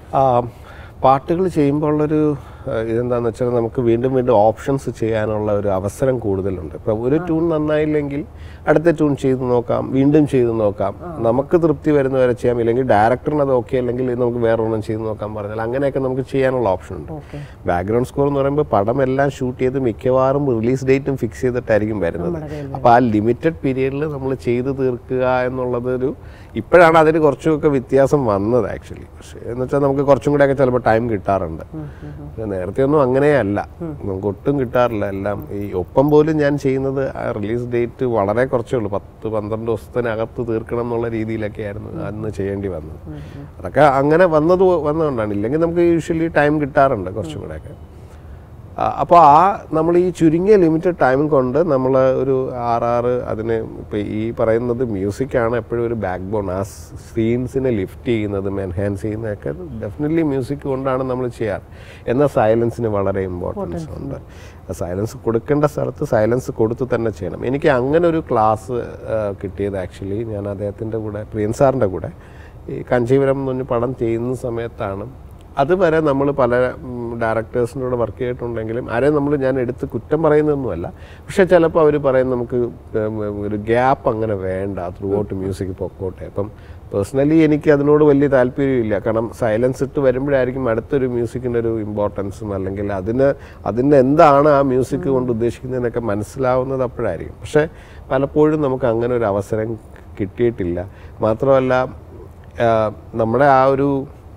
പാട്ടുകൾ ചെയ്യുമ്പോൾ ഉള്ളൊരു ഇതെന്താണെന്ന് വെച്ചാൽ നമുക്ക് വീണ്ടും വീണ്ടും ഓപ്ഷൻസ് ചെയ്യാനുള്ള ഒരു അവസരം കൂടുതലുണ്ട്. ഇപ്പം ഒരു ട്യൂൺ നന്നായില്ലെങ്കിൽ അടുത്ത ട്യൂൺ ചെയ്ത് നോക്കാം, വീണ്ടും ചെയ്ത് നോക്കാം, നമുക്ക് തൃപ്തി വരുന്ന വരെ ചെയ്യാം. ഇല്ലെങ്കിൽ ഡയറക്ടറിന് അത് ഓക്കെ അല്ലെങ്കിൽ നമുക്ക് വേറെ ഒന്നും ചെയ്ത് നോക്കാൻ പറഞ്ഞാൽ അങ്ങനെയൊക്കെ നമുക്ക് ചെയ്യാനുള്ള ഓപ്ഷൻ ഉണ്ട്. ബാക്ക്ഗ്രൗണ്ട് സ്കോർ എന്ന് പറയുമ്പോൾ പടം എല്ലാം ഷൂട്ട് ചെയ്ത് മിക്കവാറും റിലീസ് ഡേറ്റും ഫിക്സ് ചെയ്തിട്ടായിരിക്കും വരുന്നത്. അപ്പോൾ ആ ലിമിറ്റഡ് പീരീഡിൽ നമ്മൾ ചെയ്ത് തീർക്കുക എന്നുള്ളതൊരു ഇപ്പോഴാണ് അതിന് കുറച്ചുമൊക്കെ വ്യത്യാസം വന്നത് ആക്ച്വലി. പക്ഷേ എന്ന് വെച്ചാൽ നമുക്ക് കുറച്ചും കൂടെയൊക്കെ ചിലപ്പോൾ ടൈം കിട്ടാറുണ്ട്. നേരത്തെ ഒന്നും അങ്ങനെയല്ല, നമുക്ക് ഒട്ടും കിട്ടാറില്ല. എല്ലാം ഈ ഒപ്പം പോലും ഞാൻ ചെയ്യുന്നത് ആ റിലീസ് ഡേറ്റ് വളരെ കുറച്ചേ ഉള്ളൂ, പത്ത് പന്ത്രണ്ട് ദിവസത്തിനകത്ത് തീർക്കണം എന്നുള്ള രീതിയിലൊക്കെ ആയിരുന്നു അന്ന് ചെയ്യേണ്ടി വന്നത്. അതൊക്കെ അങ്ങനെ വന്നത് വന്നതുകൊണ്ടാണ്, ഇല്ലെങ്കിൽ നമുക്ക് യൂഷ്വലി ടൈം കിട്ടാറുണ്ട് കുറച്ചും കൂടെയൊക്കെ. അപ്പോൾ ആ നമ്മൾ ഈ ചുരുങ്ങിയ ലിമിറ്റഡ് ടൈം കൊണ്ട് നമ്മൾ ഒരു ആറാറ് അതിന് ഇപ്പോൾ ഈ പറയുന്നത് മ്യൂസിക്കാണ് എപ്പോഴും ഒരു ബാക്ക് ബോൺ. ആ സീൻസിനെ ലിഫ്റ്റ് ചെയ്യുന്നതും എൻഹാൻസ് ചെയ്യുന്നതൊക്കെ ഡെഫിനറ്റ്ലി മ്യൂസിക് കൊണ്ടാണ് നമ്മൾ ചെയ്യാറ്. എന്നാൽ സൈലൻസിന് വളരെ ഇമ്പോർട്ടൻസ് ഉണ്ട്. സൈലൻസ് കൊടുക്കേണ്ട സ്ഥലത്ത് സൈലൻസ് കൊടുത്ത് തന്നെ ചെയ്യണം. എനിക്ക് അങ്ങനെ ഒരു ക്ലാസ് കിട്ടിയത് ആക്ച്വലി ഞാൻ അദ്ദേഹത്തിൻ്റെ കൂടെ, പ്രിയൻ സാറിൻ്റെ കൂടെ ഈ കാഞ്ചീപുരം എന്ന് പറഞ്ഞ പടം ചെയ്യുന്ന സമയത്താണ്. അതുവരെ നമ്മൾ പല ഡയറക്ടേഴ്സിനോട് വർക്ക് ചെയ്തിട്ടുണ്ടെങ്കിലും ആരെയും നമ്മൾ ഞാൻ എടുത്ത് കുറ്റം പറയുന്നതൊന്നുമല്ല, പക്ഷേ ചിലപ്പോൾ അവർ പറയും നമുക്ക് ഒരു ഗ്യാപ്പ് അങ്ങനെ വേണ്ട, ത്രൂ ഔട്ട് മ്യൂസിക് പൊക്കോട്ടെ. അപ്പം പേഴ്സണലി എനിക്ക് അതിനോട് വലിയ താല്പര്യമില്ല. കാരണം സൈലൻസ് ഇട്ട് വരുമ്പോഴായിരിക്കും അടുത്തൊരു മ്യൂസിക്കിൻ്റെ ഒരു ഇമ്പോർട്ടൻസും അല്ലെങ്കിൽ അതിന് അതിന് എന്താണ് ആ മ്യൂസിക് കൊണ്ട് ഉദ്ദേശിക്കുന്നതെന്നൊക്കെ മനസ്സിലാവുന്നത് അപ്പോഴായിരിക്കും. പക്ഷേ പലപ്പോഴും നമുക്ക് അങ്ങനെ ഒരു അവസരം കിട്ടിയിട്ടില്ല. മാത്രമല്ല നമ്മുടെ ആ ഒരു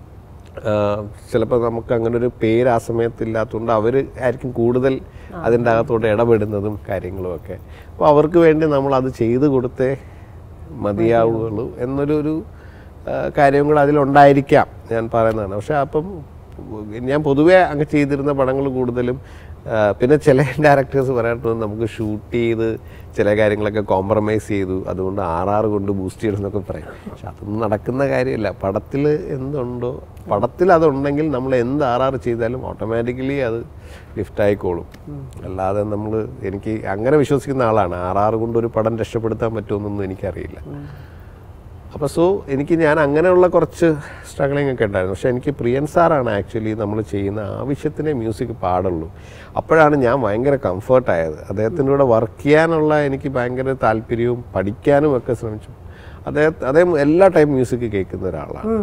ചിലപ്പോൾ നമുക്ക് അങ്ങനെ ഒരു പേര് ആ സമയത്ത് ഇല്ലാത്തതുകൊണ്ട് അവർ ആയിരിക്കും കൂടുതൽ അതിൻ്റെ അകത്തോട്ട് ഇടപെടുന്നതും കാര്യങ്ങളുമൊക്കെ. അപ്പോൾ അവർക്ക് വേണ്ടി നമ്മൾ അത് ചെയ്ത് കൊടുത്തേ മതിയാവുകയുള്ളൂ എന്നൊരു ഒരു കാര്യം കൂടെ അതിലുണ്ടായിരിക്കാം ഞാൻ പറയുന്നതാണ്. പക്ഷെ അപ്പം ഞാൻ പൊതുവേ അങ്ങ് ചെയ്തിരുന്ന പടങ്ങൾ കൂടുതലും പിന്നെ ചില ഡയറക്ടേഴ്സ് പറയാറുണ്ട് നമുക്ക് ഷൂട്ട് ചെയ്ത് ചില കാര്യങ്ങളൊക്കെ കോംപ്രമൈസ് ചെയ്തു, അതുകൊണ്ട് ആറാറ് കൊണ്ട് ബൂസ്റ്റ് ചെയ്യണമെന്നൊക്കെ പറയും. പക്ഷെ അതൊന്നും നടക്കുന്ന കാര്യമില്ല. പടത്തിൽ എന്തുണ്ടോ പടത്തിൽ അതുണ്ടെങ്കിൽ നമ്മൾ എന്ത് ആറാറ് ചെയ്താലും ഓട്ടോമാറ്റിക്കലി അത് ലിഫ്റ്റ് ആയിക്കോളും. അല്ലാതെ നമ്മൾ എനിക്ക് അങ്ങനെ വിശ്വസിക്കുന്ന ആളാണ്. ആറാറ് കൊണ്ട് ഒരു പടം രക്ഷപ്പെടുത്താൻ പറ്റുമെന്നൊന്നും എനിക്കറിയില്ല. അപ്പോൾ സോ എനിക്ക് ഞാൻ അങ്ങനെയുള്ള കുറച്ച് സ്ട്രഗിളിങ് ഒക്കെ ഉണ്ടായിരുന്നു. പക്ഷേ എനിക്ക് പ്രിയൻ സാറാണ് ആക്ച്വലി നമ്മൾ ചെയ്യുന്ന ആവശ്യത്തിനേ മ്യൂസിക് പാടുള്ളൂ. അപ്പോഴാണ് ഞാൻ ഭയങ്കര കംഫർട്ടായത്. അദ്ദേഹത്തിൻ്റെ കൂടെ വർക്ക് ചെയ്യാനുള്ള എനിക്ക് ഭയങ്കര താല്പര്യവും പഠിക്കാനും ഒക്കെ ശ്രമിച്ചു. അദ്ദേഹം അദ്ദേഹം എല്ലാ ടൈപ്പ് മ്യൂസിക് കേൾക്കുന്ന ഒരാളാണ്.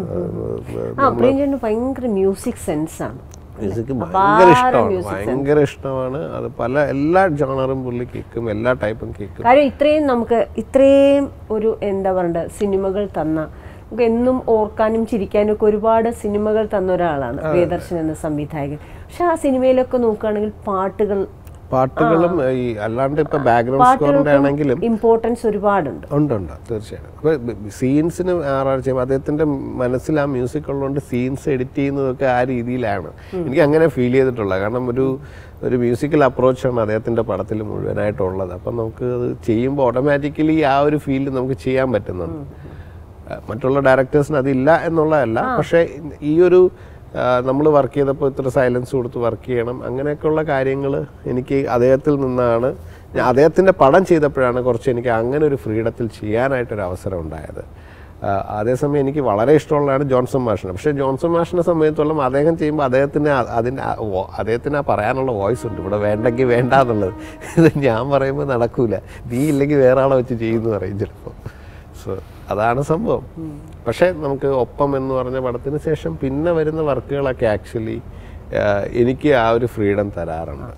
ഭയങ്കര മ്യൂസിക് സെൻസാണ്. മ്യൂസിക് ഭയങ്കര ഇഷ്ടമാണ്, ഭയങ്കര ഇഷ്ടമാണ്. അത് പല എല്ലാ ജോണറും പുള്ളി കേൾക്കും, എല്ലാ ടൈപ്പും കേൾക്കും. കാര്യം ഇത്രയും നമുക്ക് ഇത്രയും ഒരു എന്താ പറയണ്ട സിനിമകൾ തന്ന, നമുക്ക് എന്നും ഓർക്കാനും ചിരിക്കാനും ഒക്കെ ഒരുപാട് സിനിമകൾ തന്ന ഒരാളാണ് പ്രിയദർശൻ എന്ന സംവിധായകൻ. പക്ഷെ ആ സിനിമയിലൊക്കെ നോക്കുകയാണെങ്കിൽ പാട്ടുകൾ പാട്ടുകളും ഈ അല്ലാണ്ട് ഇപ്പൊ ബാക്ക്ഗ്രൗണ്ട് സ്കോറിന്റെ ആണെങ്കിലും ഇമ്പോർട്ടൻസ് ഒരുപാടുണ്ട് ഉണ്ടുണ്ട് തീർച്ചയായിട്ടും. അപ്പൊ സീൻസിന് ആറാഴ്ച അദ്ദേഹത്തിന്റെ മനസ്സിൽ ആ മ്യൂസിക് ഉള്ളതുകൊണ്ട് സീൻസ് എഡിറ്റ് ചെയ്യുന്നതൊക്കെ ആ രീതിയിലാണ് എനിക്ക് അങ്ങനെ ഫീൽ ചെയ്തിട്ടുള്ളത്. കാരണം ഒരു ഒരു മ്യൂസിക്കൽ അപ്രോച്ചാണ് അദ്ദേഹത്തിന്റെ പടത്തിൽ മുഴുവനായിട്ടുള്ളത്. അപ്പം നമുക്ക് അത് ചെയ്യുമ്പോൾ ഓട്ടോമാറ്റിക്കലി ആ ഒരു ഫീൽഡ് നമുക്ക് ചെയ്യാൻ പറ്റുന്നുണ്ട്. മറ്റുള്ള ഡയറക്ടേഴ്സിന് അതില്ല എന്നുള്ളതല്ല, പക്ഷേ ഈ ഒരു നമ്മൾ വർക്ക് ചെയ്തപ്പോൾ ഇത്ര സൈലൻസ് കൊടുത്ത് വർക്ക് ചെയ്യണം അങ്ങനെയൊക്കെയുള്ള കാര്യങ്ങൾ എനിക്ക് അദ്ദേഹത്തിൽ നിന്നാണ്. ഞാൻ അദ്ദേഹത്തിൻ്റെ പടം ചെയ്തപ്പോഴാണ് കുറച്ച് എനിക്ക് അങ്ങനെ ഒരു ഫ്രീഡത്തിൽ ചെയ്യാനായിട്ടൊരു അവസരം ഉണ്ടായത്. അതേസമയം എനിക്ക് വളരെ ഇഷ്ടമുള്ളതാണ് ജോൺസൺ മാഷിനെ. പക്ഷേ ജോൺസൺ മാഷിനെ സംബന്ധിച്ചോളം അദ്ദേഹം ചെയ്യുമ്പോൾ അദ്ദേഹത്തിന് അതിന് അദ്ദേഹത്തിന് ആ പറയാനുള്ള വോയിസ് ഉണ്ട്, ഇവിടെ വേണ്ടെങ്കിൽ വേണ്ട എന്നുള്ളത്. ഇത് ഞാൻ പറയുമ്പോൾ നടക്കൂല, നീ ഇല്ലെങ്കിൽ വേറെ ആളെ വെച്ച് ചെയ്യുമെന്ന് പറയും ചിലപ്പോൾ. സോ അതാണ് സംഭവം. പക്ഷേ നമുക്ക് ഒപ്പം എന്ന് പറഞ്ഞ പടത്തിന് ശേഷം പിന്നെ വരുന്ന വർക്കുകളൊക്കെ ആക്ച്വലി എനിക്ക് ആ ഒരു ഫ്രീഡം തരാറുണ്ട്.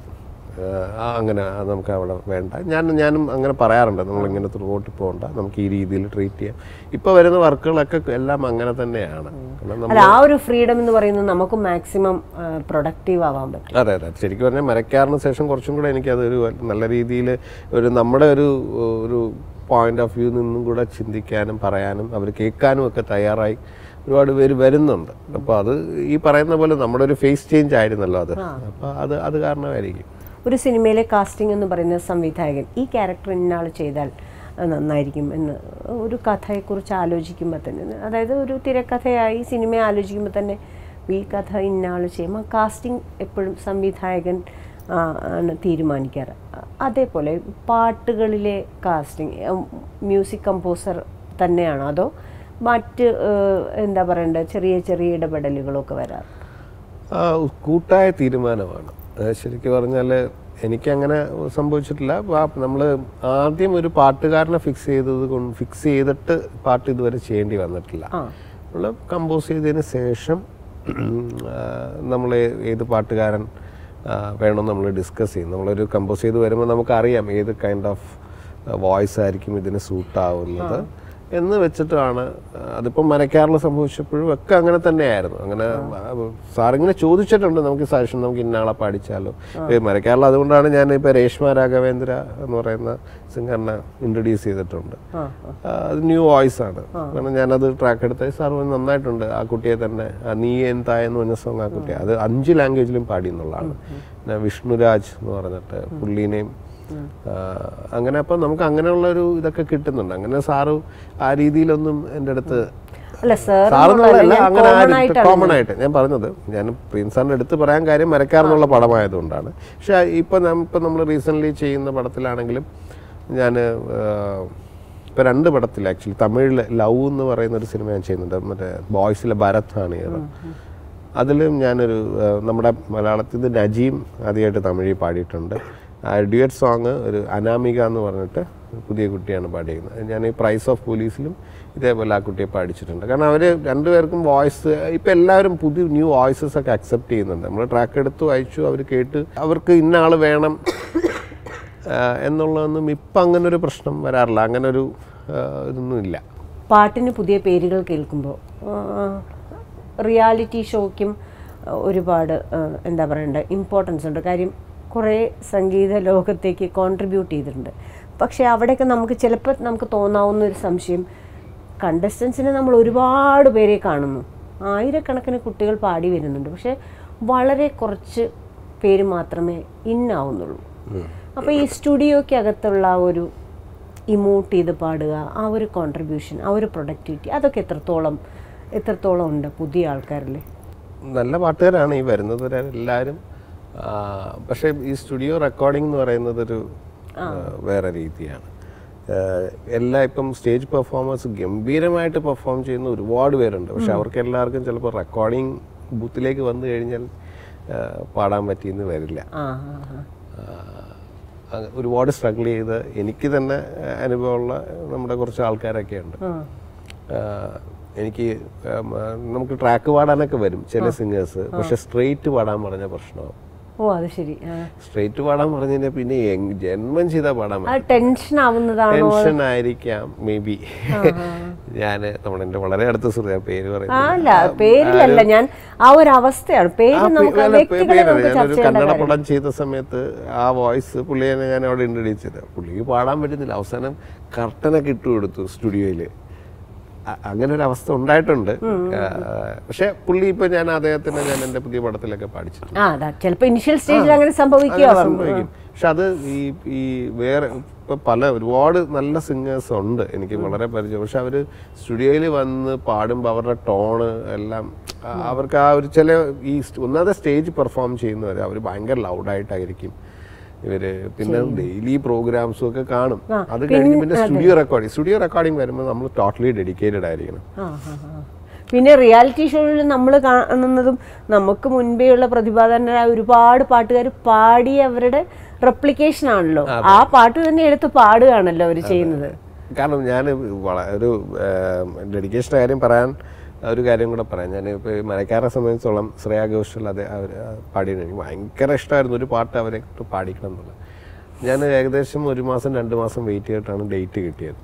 അങ്ങനെ നമുക്ക് അവിടെ വേണ്ട, ഞാൻ ഞാനും അങ്ങനെ പറയാറുണ്ട്, നമ്മളിങ്ങനെ ത്രൂഔട്ട് പോകണ്ട, നമുക്ക് ഈ രീതിയിൽ ട്രീറ്റ് ചെയ്യാം. ഇപ്പോൾ വരുന്ന വർക്കുകളൊക്കെ എല്ലാം അങ്ങനെ തന്നെയാണ്. ആ ഒരു ഫ്രീഡം എന്ന് പറയുന്നത് നമുക്ക് മാക്സിമം പ്രൊഡക്റ്റീവ് ആവാൻ പറ്റും. അതെ അതെ, ശരിക്കും പറഞ്ഞാൽ മരക്കാറിന് ശേഷം കുറച്ചും കൂടെ എനിക്കതൊരു നല്ല രീതിയിൽ ഒരു നമ്മുടെ ഒരു ഒരു പോയിന്റ് ഓഫ് വ്യൂ നിന്നും കൂടെ ചിന്തിക്കാനും പറയാനും അവർ കേൾക്കാനും ഒക്കെ തയ്യാറായി ഒരുപാട് പേര് വരുന്നുണ്ട്. അപ്പോൾ അത് ഈ പറയുന്ന പോലെ നമ്മുടെ ഒരു ഫേസ് ചേഞ്ച് ആയിരുന്നല്ലോ അത്. അപ്പോൾ അത് അത് കാരണമായിരിക്കും. ഒരു സിനിമയിലെ കാസ്റ്റിംഗ് എന്ന് പറയുന്ന സംവിധായകൻ ഈ ക്യാരക്ടർ ഇന്നാൾ ചെയ്താൽ നന്നായിരിക്കും എന്ന് ഒരു കഥയെക്കുറിച്ച് ആലോചിക്കുമ്പോൾ തന്നെ, അതായത് ഒരു തിരക്കഥയായി സിനിമ ആലോചിക്കുമ്പോൾ തന്നെ ഈ കഥ ഇന്നാൾ ചെയ്യുമ്പോൾ കാസ്റ്റിംഗ് എപ്പോഴും സംവിധായകൻ ആണ് തീരുമാനിക്കാറ്. അതേപോലെ പാട്ടുകളിലെ കാസ്റ്റിംഗ് മ്യൂസിക് കമ്പോസർ തന്നെയാണോ അതോ മറ്റ് എന്താ പറയണ്ടത് ചെറിയ ചെറിയ ഇടപെടലുകളൊക്കെ വരാറ്? കൂട്ടായ തീരുമാനമാണ്. ശരിക്കും പറഞ്ഞാൽ എനിക്കങ്ങനെ സംഭവിച്ചിട്ടില്ല. നമ്മൾ ആദ്യം ഒരു പാട്ടുകാരനെ ഫിക്സ് ചെയ്തത് കൊണ്ട് ഫിക്സ് ചെയ്തിട്ട് പാട്ട് ഇതുവരെ ചെയ്യേണ്ടി വന്നിട്ടില്ല. നമ്മൾ കമ്പോസ് ചെയ്തതിന് ശേഷം നമ്മൾ ഏത് പാട്ടുകാരൻ വേണമെന്ന് നമ്മൾ ഡിസ്കസ് ചെയ്യും. നമ്മളൊരു കമ്പോസ് ചെയ്ത് വരുമ്പോൾ നമുക്കറിയാം ഏത് കൈൻഡ് ഓഫ് വോയിസ് ആയിരിക്കും ഇതിന് സൂട്ടാവുന്നത് എന്ന് വെച്ചിട്ടാണ്. അതിപ്പം മരക്കാറിൽ സംഭവിച്ചപ്പോഴും ഒക്കെ അങ്ങനെ തന്നെയായിരുന്നു. അങ്ങനെ സാറിങ്ങനെ ചോദിച്ചിട്ടുണ്ട് നമുക്ക് സജഷൻ, നമുക്ക് ഇന്നാളെ പാടിച്ചാലോ. മരക്കാറിൽ അതുകൊണ്ടാണ് ഞാൻ ഇപ്പോൾ രേഷ്മ രാഘവേന്ദ്ര എന്ന് പറയുന്ന സിംഗറിനെ ഇൻട്രൊഡ്യൂസ് ചെയ്തിട്ടുണ്ട്. അത് ന്യൂ വോയിസ് ആണ്. കാരണം ഞാനത് ട്രാക്ക് എടുത്ത സാർ നന്നായിട്ടുണ്ട്. ആ കുട്ടിയെ തന്നെ നീ എൻ തായ എന്ന് പറഞ്ഞ സോങ് ആ കുട്ടിയെ അത് അഞ്ച് ലാംഗ്വേജിലും പാടി എന്നുള്ളതാണ്. പിന്നെ വിഷ്ണുരാജ് എന്ന് പറഞ്ഞിട്ട് പുള്ളീനെയും അങ്ങനെ. അപ്പം നമുക്ക് അങ്ങനെയുള്ളൊരു ഇതൊക്കെ കിട്ടുന്നുണ്ട്. അങ്ങനെ സാറ് ആ രീതിയിലൊന്നും എൻ്റെ അടുത്ത് സാറെന്നുള്ളതല്ല, അങ്ങനെ കോമൺ ആയിട്ട് ഞാൻ പറഞ്ഞത്. ഞാൻ പ്രിൻസ് സാറിൻ്റെ അടുത്ത് പറയാൻ കാര്യം മരക്കാരെന്നുള്ള പടമായതുകൊണ്ടാണ്. പക്ഷെ ഇപ്പം ഇപ്പം നമ്മൾ റീസെൻ്റ്ലി ചെയ്യുന്ന പടത്തിലാണെങ്കിലും ഞാൻ ഇപ്പം രണ്ട് പടത്തിൽ ആക്ച്വലി തമിഴിൽ ലവ് എന്ന് പറയുന്ന ഒരു സിനിമ ഞാൻ ചെയ്യുന്നുണ്ട്. മറ്റേ ബോയ്സിലെ ഭരത്താണ് ഇത്. അതിലും ഞാനൊരു നമ്മുടെ മലയാളത്തിൽ നിന്ന് നജീം ആദ്യമായിട്ട് തമിഴിൽ പാടിയിട്ടുണ്ട്. ഡ്യുവറ്റ് സോങ് ഒരു അനാമിക എന്ന് പറഞ്ഞിട്ട് പുതിയ കുട്ടിയാണ് പാടിയിരിക്കുന്നത്. ഞാൻ ഈ പ്രൈസ് ഓഫ് പോലീസിലും ഇതേപോലെ ആ കുട്ടിയെ പാടിച്ചിട്ടുണ്ട്. കാരണം അവർ രണ്ടുപേർക്കും വോയിസ് ഇപ്പം എല്ലാവരും പുതിയ ന്യൂ വോയിസസ് ഒക്കെ അക്സെപ്റ്റ് ചെയ്യുന്നുണ്ട്. നമ്മൾ ട്രാക്ക് എടുത്ത് വായിച്ചു, അവർ കേട്ട് അവർക്ക് ഇന്ന ആൾ വേണം എന്നുള്ളതൊന്നും ഇപ്പം അങ്ങനൊരു പ്രശ്നം വരാറില്ല. അങ്ങനൊരു ഇതൊന്നും ഇല്ല. പാട്ടിന് പുതിയ പേരുകൾ കേൾക്കുമ്പോൾ റിയാലിറ്റി ഷോയ്ക്കും ഒരുപാട് എന്താ പറയണ്ടേ ഇമ്പോർട്ടൻസ് ഉണ്ട്. കാര്യം കുറേ സംഗീത ലോകത്തേക്ക് കോൺട്രിബ്യൂട്ട് ചെയ്തിട്ടുണ്ട്. പക്ഷേ അവിടെയൊക്കെ നമുക്ക് ചിലപ്പോൾ നമുക്ക് തോന്നാവുന്ന ഒരു സംശയം, കണ്ടസ്റ്റൻസിനെ നമ്മൾ ഒരുപാട് പേരെ കാണുന്നു, ആയിരക്കണക്കിന് കുട്ടികൾ പാടി വരുന്നുണ്ട്, പക്ഷേ വളരെ കുറച്ച് പേര് മാത്രമേ ഇന്നാവുന്നുള്ളൂ. അപ്പോൾ ഈ സ്റ്റുഡിയോയ്ക്കകത്തുള്ള ഒരു ഇമോട്ട് ചെയ്ത് പാടുക, ആ ഒരു കോൺട്രിബ്യൂഷൻ, ആ ഒരു പ്രൊഡക്ടിവിറ്റി, അതൊക്കെ എത്രത്തോളം എത്രത്തോളം ഉണ്ട് പുതിയ ആൾക്കാരിൽ? നല്ല പാട്ടുകാരാണ് ഈ വരുന്നത് എല്ലാവരും. പക്ഷേ ഈ സ്റ്റുഡിയോ റെക്കോർഡിംഗ് എന്ന് പറയുന്നതൊരു വേറെ രീതിയാണ്. എല്ലാ ഇപ്പം സ്റ്റേജ് പെർഫോമൻസ് ഗംഭീരമായിട്ട് പെർഫോം ചെയ്യുന്ന ഒരുപാട് പേരുണ്ട്. പക്ഷെ അവർക്ക് എല്ലാവർക്കും ചിലപ്പോൾ റെക്കോർഡിംഗ് ബൂത്തിലേക്ക് വന്നു കഴിഞ്ഞാൽ പാടാൻ പറ്റിയെന്ന് വരില്ല. ഒരുപാട് സ്ട്രഗിൾ ചെയ്ത് എനിക്ക് തന്നെ അനുഭവമുള്ള നമ്മുടെ കുറച്ച് ആൾക്കാരൊക്കെ ഉണ്ട്. എനിക്ക് നമുക്ക് ട്രാക്ക് പാടാനൊക്കെ വരും ചില സിംഗേഴ്സ്, പക്ഷെ സ്ട്രെയിറ്റ് പാടാൻ പറഞ്ഞ പ്രശ്നമാവും. ഓ അത് ശരി. സ്ട്രെയിറ്റ് പാടാൻ പറഞ്ഞു കഴിഞ്ഞാൽ പിന്നെ ജന്മം ചെയ്താ പാടാൻ ടെൻഷൻ ടെൻഷൻ ആയിരിക്കാം മേ ബി. ഞാൻ നമ്മുടെ എന്റെ വളരെ അടുത്ത സുഹൃത്ത് പേര് പറയുന്നത് ഞാൻ ആ ഒരു അവസ്ഥയാണ്. ഞാനൊരു കന്നഡ പടം ചെയ്ത സമയത്ത് ആ വോയിസ് പുള്ളിയെ ഞാൻ അവിടെ ഇൻട്രൊഡ്യൂസ് ചെയ്തത്. പുള്ളിക്ക് പാടാൻ പറ്റുന്നില്ല. അവസാനം കർട്ടനൊക്കെ ഇട്ടു കൊടുത്തു സ്റ്റുഡിയോയില്. അങ്ങനെ ഒരു അവസ്ഥ ഉണ്ടായിട്ടുണ്ട്. പക്ഷെ പുള്ളി ഇപ്പൊ ഞാൻ അദ്ദേഹത്തിന് ഞാൻ എന്റെ പുതിയ പടത്തിലൊക്കെ പാടിച്ചിട്ടുണ്ട്. സംഭവിക്കും. പക്ഷെ അത് ഈ ഈ വേറെ ഇപ്പൊ പല ഒരുപാട് നല്ല സിംഗേഴ്സ് ഉണ്ട് എനിക്ക് വളരെ പരിചയം. പക്ഷെ അവര് സ്റ്റുഡിയോയിൽ വന്ന് പാടുമ്പോൾ അവരുടെ ടോണ് എല്ലാം അവർക്ക് ആ ഒരു ചില ഈ ഒന്നാമത്തെ സ്റ്റേജ് പെർഫോം ചെയ്യുന്നവര് അവർ ഭയങ്കര ലൗഡായിട്ടായിരിക്കും ഇവര്. പിന്നെ ഡെയിലി പ്രോഗ്രാംസും ഒക്കെ കാണും. അത് കഴിഞ്ഞ് പിന്നെ സ്റ്റുഡിയോ റെക്കോർഡിങ് സ്റ്റുഡിയോ റെക്കോർഡിങ് വരുമ്പോൾ നമ്മൾ ടോട്ടലി ഡെഡിക്കേറ്റഡ് ആയിരിക്കണം. പിന്നെ റിയാലിറ്റി ഷോയിൽ നമ്മൾ കാണുന്നതും നമുക്ക് മുൻപേ ഉള്ള പ്രതിഭാധനരായ ഒരുപാട് പാട്ടുകാർ പാടി അവരുടെ റെപ്ലിക്കേഷൻ ആണല്ലോ. ആ പാട്ട് തന്നെ എടുത്ത് പാടുകയാണല്ലോ അവർ ചെയ്യുന്നത്. കാരണം ഞാൻ ഒരു ഡെഡിക്കേഷൻ്റെ കാര്യം പറയാൻ ഒരു കാര്യം കൂടെ പറയാം. ഞാൻ ഇപ്പോൾ മരക്കാരെ സംബന്ധിച്ചോളം ശ്രേയ ഘോഷൽ അത് അവർ പാടിയിരുന്നു. എനിക്ക് ഭയങ്കര ഇഷ്ടമായിരുന്നു ഒരു പാട്ട് അവരെ പാടിക്കണം എന്നുള്ളത്. ഞാൻ ഏകദേശം ഒരു മാസം രണ്ട് മാസം വെയിറ്റ് ചെയ്തിട്ടാണ് ഡേറ്റ് കിട്ടിയത്.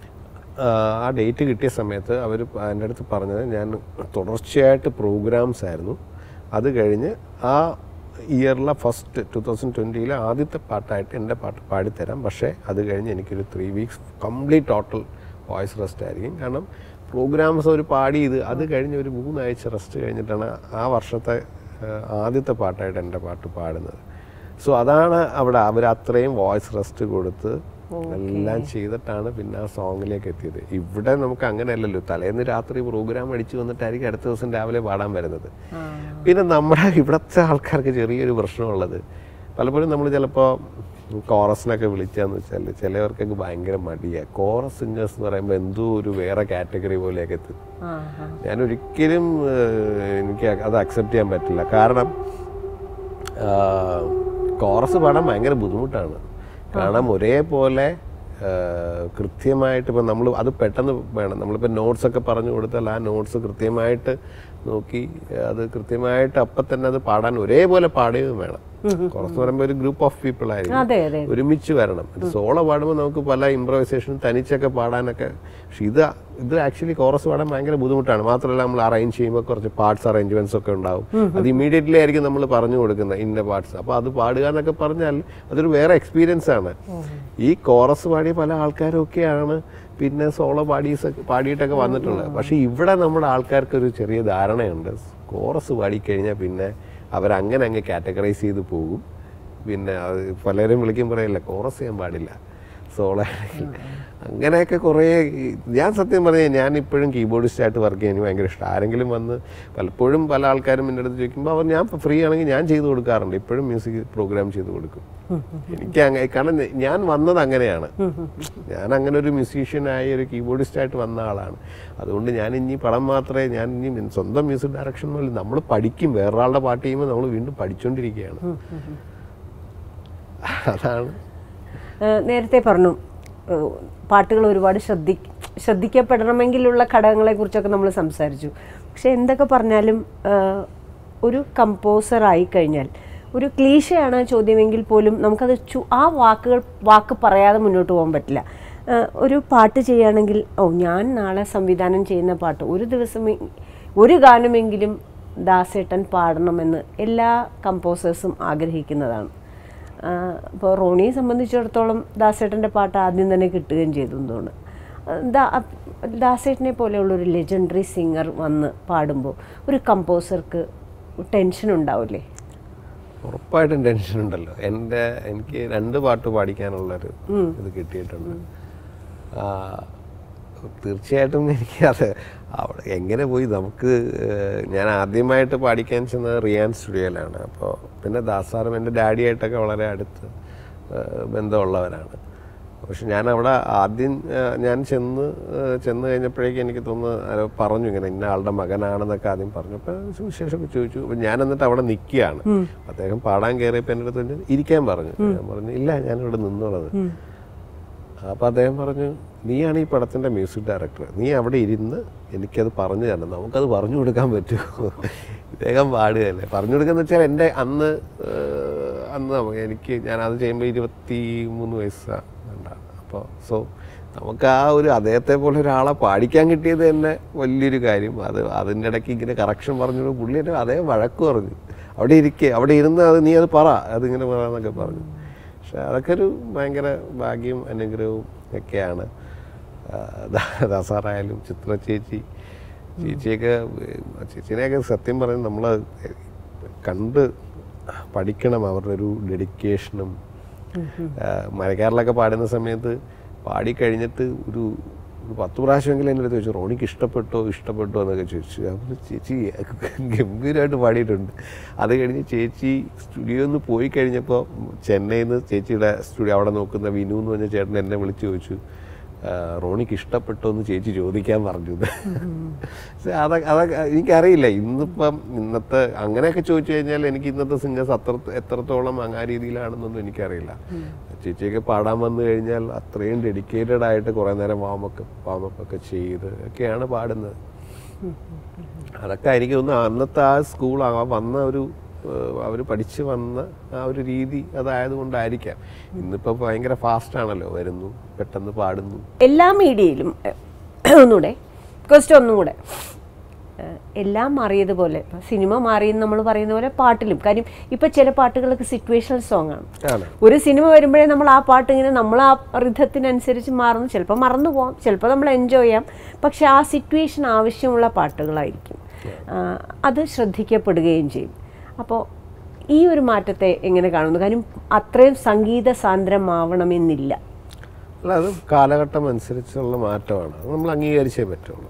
ആ ഡേറ്റ് കിട്ടിയ സമയത്ത് അവർ എൻ്റെ അടുത്ത് പറഞ്ഞത് ഞാൻ തുടർച്ചയായിട്ട് പ്രോഗ്രാംസ് ആയിരുന്നു. അത് കഴിഞ്ഞ് ആ ഇയറിലെ ഫസ്റ്റ് ടു തൗസൻഡ് ട്വൻറ്റിയിലെ ആദ്യത്തെ പാട്ടായിട്ട് എൻ്റെ പാട്ട് പാടിത്തരാം, പക്ഷേ അത് കഴിഞ്ഞ് എനിക്കൊരു three weeks complete total voice rest ആയിരിക്കും. കാരണം പ്രോഗ്രാംസ് അവർ പാടിയത് അത് കഴിഞ്ഞ് ഒരു മൂന്നാഴ്ച റെസ്റ്റ് കഴിഞ്ഞിട്ടാണ് ആ വർഷത്തെ ആദ്യത്തെ പാട്ടായിട്ട് എൻ്റെ പാട്ട് പാടുന്നത്. സോ അതാണ് അവിടെ അവർ അത്രയും വോയിസ് റെസ്റ്റ് കൊടുത്ത് എല്ലാം ചെയ്തിട്ടാണ് പിന്നെ ആ സോങ്ങിലേക്ക് എത്തിയത്. ഇവിടെ നമുക്ക് അങ്ങനെയല്ലല്ലോ. തലേന്ന് രാത്രി പ്രോഗ്രാം അടിച്ചു വന്നിട്ടായിരിക്കും അടുത്ത ദിവസം രാവിലെ പാടാൻ വരുന്നത്. പിന്നെ നമ്മുടെ ഇവിടുത്തെ ആൾക്കാർക്ക് ചെറിയൊരു പ്രശ്നമുള്ളത്, പലപ്പോഴും നമ്മൾ ചിലപ്പോൾ കോറസിനൊക്കെ വിളിച്ചാന്ന് വെച്ചാൽ ചിലവർക്കൊക്കെ ഭയങ്കര മടിയാണ്. കോറസ് സിംഗേഴ്സ് എന്ന് പറയുമ്പോൾ എന്തോ ഒരു വേറെ കാറ്റഗറി പോലെയൊക്കെ എത്തും. ഞാനൊരിക്കലും എനിക്ക് അത് അക്സെപ്റ്റ് ചെയ്യാൻ പറ്റില്ല. കാരണം കോറസ് പാടാൻ ഭയങ്കര ബുദ്ധിമുട്ടാണ്. കാരണം ഒരേപോലെ കൃത്യമായിട്ട് ഇപ്പം നമ്മൾ അത് പെട്ടെന്ന് വേണം. നമ്മളിപ്പോൾ നോട്ട്സൊക്കെ പറഞ്ഞു കൊടുത്താൽ ആ നോട്ട്സ് കൃത്യമായിട്ട് നോക്കി അത് കൃത്യമായിട്ട് അപ്പം തന്നെ അത് പാടാൻ ഒരേപോലെ പാടുകയും വേണം. കുറച്ച് പറയുമ്പോൾ ഒരു ഗ്രൂപ്പ് ഓഫ് പീപ്പിൾ ആയിരിക്കും, ഒരുമിച്ച് വരണം. ഇത് സോളോ പാടുമ്പോൾ നമുക്ക് പല ഇംപ്രവൈസേഷനും തനിച്ചൊക്കെ പാടാനൊക്കെ, പക്ഷെ ഇത് ഇത് ആക്ച്വലി കോറസ് പാടാൻ ഭയങ്കര ബുദ്ധിമുട്ടാണ്. മാത്രമല്ല നമ്മൾ അറേഞ്ച് ചെയ്യുമ്പോൾ കുറച്ച് പാർട്സ് അറേഞ്ച്മെന്റ്സ് ഒക്കെ ഉണ്ടാവും. അത് ഇമീഡിയറ്റ്ലി ആയിരിക്കും നമ്മൾ പറഞ്ഞു കൊടുക്കുന്നത് ഇന്ന പാർട്സ്. അപ്പോൾ അത് പാടുക എന്നൊക്കെ പറഞ്ഞാൽ അതൊരു വേറെ എക്സ്പീരിയൻസ് ആണ്. ഈ കോറസ് പാടിയ പല ആൾക്കാരും ഒക്കെയാണ് പിന്നെ സോളോ പാടീസ് പാടിയിട്ടൊക്കെ വന്നിട്ടുള്ളത്. പക്ഷെ ഇവിടെ നമ്മുടെ ആൾക്കാർക്കൊരു ചെറിയ ധാരണയുണ്ട്, കോറസ് പാടിക്കഴിഞ്ഞാൽ പിന്നെ അവരങ്ങനെ അങ്ങ് കാറ്റഗറൈസ് ചെയ്ത് പോകും. പിന്നെ അത് പലരും വിളിക്കും പറയില്ല കോറസ് ചെയ്യാൻ പാടില്ല സോളോ ആണെങ്കിൽ. അങ്ങനെയൊക്കെ കുറേ, ഞാൻ സത്യം പറഞ്ഞാൽ ഞാൻ ഇപ്പോഴും കീബോർഡിസ്റ്റായിട്ട് വർക്ക് ചെയ്യാൻ എനിക്ക് ഭയങ്കര ഇഷ്ടം. ആരെങ്കിലും വന്ന് പലപ്പോഴും പല ആൾക്കാരും എൻ്റെ അടുത്ത് ചോദിക്കുമ്പോൾ അവർ ഞാൻ ഫ്രീ ആണെങ്കിൽ ഞാൻ ചെയ്ത് കൊടുക്കാറുണ്ട്. ഇപ്പോഴും മ്യൂസിക് പ്രോഗ്രാം ചെയ്ത് കൊടുക്കും. എനിക്ക് അങ്ങനെ, കാരണം ഞാൻ വന്നത് അങ്ങനെയാണ്. ഞാൻ അങ്ങനെ ഒരു മ്യൂസീഷ്യനായി ഒരു കീബോർഡിസ്റ്റായിട്ട് വന്ന ആളാണ്. അതുകൊണ്ട് ഞാൻ ഇനി പടം മാത്രമേ, ഞാൻ ഇനി സ്വന്തം മ്യൂസിക് ഡയറക്ഷൻ പോലും നമ്മൾ പഠിക്കും. വേറൊരാളുടെ പാട്ട് ചെയ്യുമ്പോൾ നമ്മൾ വീണ്ടും പഠിച്ചുകൊണ്ടിരിക്കുകയാണ്. അതാണ്. നേരത്തെ പറഞ്ഞു പാട്ടുകൾ ഒരുപാട് ശ്രദ്ധി ശ്രദ്ധിക്കപ്പെടണമെങ്കിലുള്ള ഘടകങ്ങളെക്കുറിച്ചൊക്കെ നമ്മൾ സംസാരിച്ചു. പക്ഷെ എന്തൊക്കെ പറഞ്ഞാലും ഒരു കമ്പോസറായി കഴിഞ്ഞാൽ, ഒരു ക്ലീശയാണ് ചോദ്യമെങ്കിൽ പോലും നമുക്കത് ചു ആ വാക്കുകൾ വാക്ക് പറയാതെ മുന്നോട്ട് പോകാൻ പറ്റില്ല. ഒരു പാട്ട് ചെയ്യുകയാണെങ്കിൽ, ഓ ഞാൻ നാളെ സംവിധാനം ചെയ്യുന്ന പാട്ട് ഒരു ദിവസം ഒരു ഗാനമെങ്കിലും ദാസേട്ടൻ പാടണമെന്ന് എല്ലാ കമ്പോസേഴ്സും ആഗ്രഹിക്കുന്നതാണ്. ഇപ്പോൾ റോണിയെ സംബന്ധിച്ചിടത്തോളം ദാസേട്ടൻ്റെ പാട്ട് ആദ്യം തന്നെ കിട്ടുകയും ചെയ്തു തോന്നുന്നു. ദാ ദാസേട്ടനെ പോലെയുള്ളൊരു ലെജൻഡറി സിംഗർ വന്ന് പാടുമ്പോൾ ഒരു കമ്പോസർക്ക് ടെൻഷൻ ഉണ്ടാവില്ലേ? ഉറപ്പായിട്ടും ടെൻഷൻ ഉണ്ടല്ലോ. എൻ്റെ എനിക്ക് രണ്ട് പാട്ട് പാടിക്കാനുള്ളൊരു ഇത് കിട്ടിയിട്ടുണ്ട്. തീർച്ചയായിട്ടും എനിക്ക് അത് അവിടെ എങ്ങനെ പോയി, നമുക്ക് ഞാൻ ആദ്യമായിട്ട് പാടിക്കാൻ ചെന്നത് റിയാൻ സ്റ്റുഡിയോയിലാണ്. അപ്പോൾ പിന്നെ ദാസാറും എൻ്റെ ഡാഡിയായിട്ടൊക്കെ വളരെ അടുത്ത് ബന്ധമുള്ളവരാണ്. പക്ഷെ ഞാൻ അവിടെ ആദ്യം ഞാൻ ചെന്ന് ചെന്ന് കഴിഞ്ഞപ്പോഴേക്കും എനിക്ക് തോന്നുന്നു പറഞ്ഞു ഇങ്ങനെ ഇന്ന ആളുടെ മകനാണെന്നൊക്കെ ആദ്യം പറഞ്ഞു. അപ്പോൾ വിശേഷമൊക്കെ ചോദിച്ചു. അപ്പം ഞാൻ എന്നിട്ട് അവിടെ നിൽക്കുകയാണ്. അദ്ദേഹം പാടാൻ കയറിയപ്പോൾ എൻ്റെ അടുത്ത് ഇരിക്കാൻ പറഞ്ഞു. ഞാൻ പറഞ്ഞു ഇല്ല, ഞാനിവിടെ നിന്നുള്ളത്. അപ്പോൾ അദ്ദേഹം പറഞ്ഞു, നീയാണ് ഈ പടത്തിൻ്റെ മ്യൂസിക് ഡയറക്ടർ, നീ അവിടെ ഇരുന്ന് എനിക്കത് പറഞ്ഞു തരണം, നമുക്കത് പറഞ്ഞു കൊടുക്കാൻ പറ്റുമോ? ഇദ്ദേഹം പാടുകയല്ലേ. പറഞ്ഞു കൊടുക്കാന്ന് വെച്ചാൽ എൻ്റെ അന്ന് അന്ന് എനിക്ക് ഞാൻ അത് ചെയ്യുമ്പോൾ ഇരുപത്തി മൂന്ന് വയസ്സാണ് ഉണ്ടാകും. അപ്പോൾ സോ നമുക്ക് ആ ഒരു അദ്ദേഹത്തെ പോലെ ഒരാളെ പാടിക്കാൻ കിട്ടിയത് തന്നെ വലിയൊരു കാര്യം. അത് അതിൻ്റെ ഇടയ്ക്ക് ഇങ്ങനെ കറക്ഷൻ പറഞ്ഞു, പുള്ളി എന്നെ അതേ വഴക്ക് പറഞ്ഞു, അവിടെ ഇരിക്കുക, അവിടെ ഇരുന്ന് അത് നീ അത് പറ, അതിങ്ങനെ പറയാന്നൊക്കെ പറഞ്ഞു. പക്ഷെ അതൊക്കെ ഒരു ഭയങ്കര ഭാഗ്യം അനുഗ്രഹവും ഒക്കെയാണ്. ദാസാറായാലും ചിത്ര ചേച്ചി ചേച്ചിയൊക്കെ ചേച്ചീനെയൊക്കെ സത്യം പറഞ്ഞ് നമ്മൾ കണ്ട് പഠിക്കണം. അവരുടെ ഒരു ഡെഡിക്കേഷനും. മരക്കാറിലൊക്കെ പാടുന്ന സമയത്ത് പാടിക്കഴിഞ്ഞിട്ട് ഒരു ഒരു പത്ത് പ്രാവശ്യമെങ്കിലും എൻ്റെ അടുത്ത് ചോദിച്ചു, റോണിക്ക് ഇഷ്ടപ്പെട്ടോ ഇഷ്ടപ്പെട്ടോ എന്നൊക്കെ ചോദിച്ചു. അപ്പോൾ ചേച്ചി ഗംഭീരമായിട്ട് പാടിയിട്ടുണ്ട്. അത് കഴിഞ്ഞ് ചേച്ചി സ്റ്റുഡിയോയിൽ നിന്ന് പോയി കഴിഞ്ഞപ്പോൾ ചെന്നൈയിൽ നിന്ന് ചേച്ചിയുടെ സ്റ്റുഡിയോ അവിടെ നോക്കുന്ന വിനു എന്ന് പറഞ്ഞ ചേട്ടൻ എന്നെ വിളിച്ച് ചോദിച്ചു, റോണിക്ക് ഇഷ്ടപ്പെട്ടോ എന്ന് ചേച്ചി ചോദിക്കാൻ പറഞ്ഞു. അതൊക്കെ അതൊക്കെ എനിക്കറിയില്ല. ഇന്നിപ്പം ഇന്നത്തെ അങ്ങനെയൊക്കെ ചോദിച്ചു കഴിഞ്ഞാൽ എനിക്ക് ഇന്നത്തെ സിംഗേഴ്സ് അത്ര എത്രത്തോളം ആ രീതിയിലാണെന്നൊന്നും എനിക്കറിയില്ല. ചേച്ചിയൊക്കെ പാടാൻ വന്നു കഴിഞ്ഞാൽ അത്രയും ഡെഡിക്കേറ്റഡ് ആയിട്ട് കുറേ നേരം വാമൊക്കെ വാമപ്പൊക്കെ ചെയ്ത് ഒക്കെയാണ് പാടുന്നത്. അതൊക്കെ ആയിരിക്കും ഒന്ന് അന്നത്തെ ആ സ്കൂൾ വന്ന ഒരു അവർ പഠിച്ച് വന്ന ആ ഒരു രീതി അതായതുകൊണ്ടായിരിക്കാം. ഇന്നിപ്പോൾ ഭയങ്കര ഫാസ്റ്റാണല്ലോ, വരുന്നു പെട്ടെന്ന് പാടുന്നു. എല്ലാ മീഡിയയിലും ഒന്നുകൂടെ ക്വസ്റ്റ്യൻ ഒന്നും കൂടെ എല്ലാം മാറിയതുപോലെ സിനിമ മാറിയെന്ന് നമ്മൾ പറയുന്ന പോലെ പാട്ടിലും. കാര്യം ഇപ്പം ചില പാട്ടുകളൊക്കെ സിറ്റുവേഷണൽ സോങ് ആണ്. ഒരു സിനിമ വരുമ്പോഴേ നമ്മൾ ആ പാട്ട് ഇങ്ങനെ നമ്മൾ ആ റിഥത്തിനനുസരിച്ച് മാറുന്നു. ചിലപ്പോൾ മറന്നു പോകാം, ചിലപ്പോൾ നമ്മൾ എൻജോയ് ചെയ്യാം. പക്ഷെ ആ സിറ്റുവേഷൻ ആവശ്യമുള്ള പാട്ടുകളായിരിക്കും. അത് ശ്രദ്ധിക്കപ്പെടുകയും ചെയ്യും. അപ്പോൾ ഈ ഒരു മാറ്റത്തെ എങ്ങനെ കാണുന്നു? കാര്യം അത്രയും സംഗീത സാന്ദ്രമാവണമെന്നില്ല. അല്ല, അത് കാലഘട്ടം അനുസരിച്ചുള്ള മാറ്റമാണ്. അത് നമ്മൾ അംഗീകരിച്ചേ പറ്റുള്ളൂ.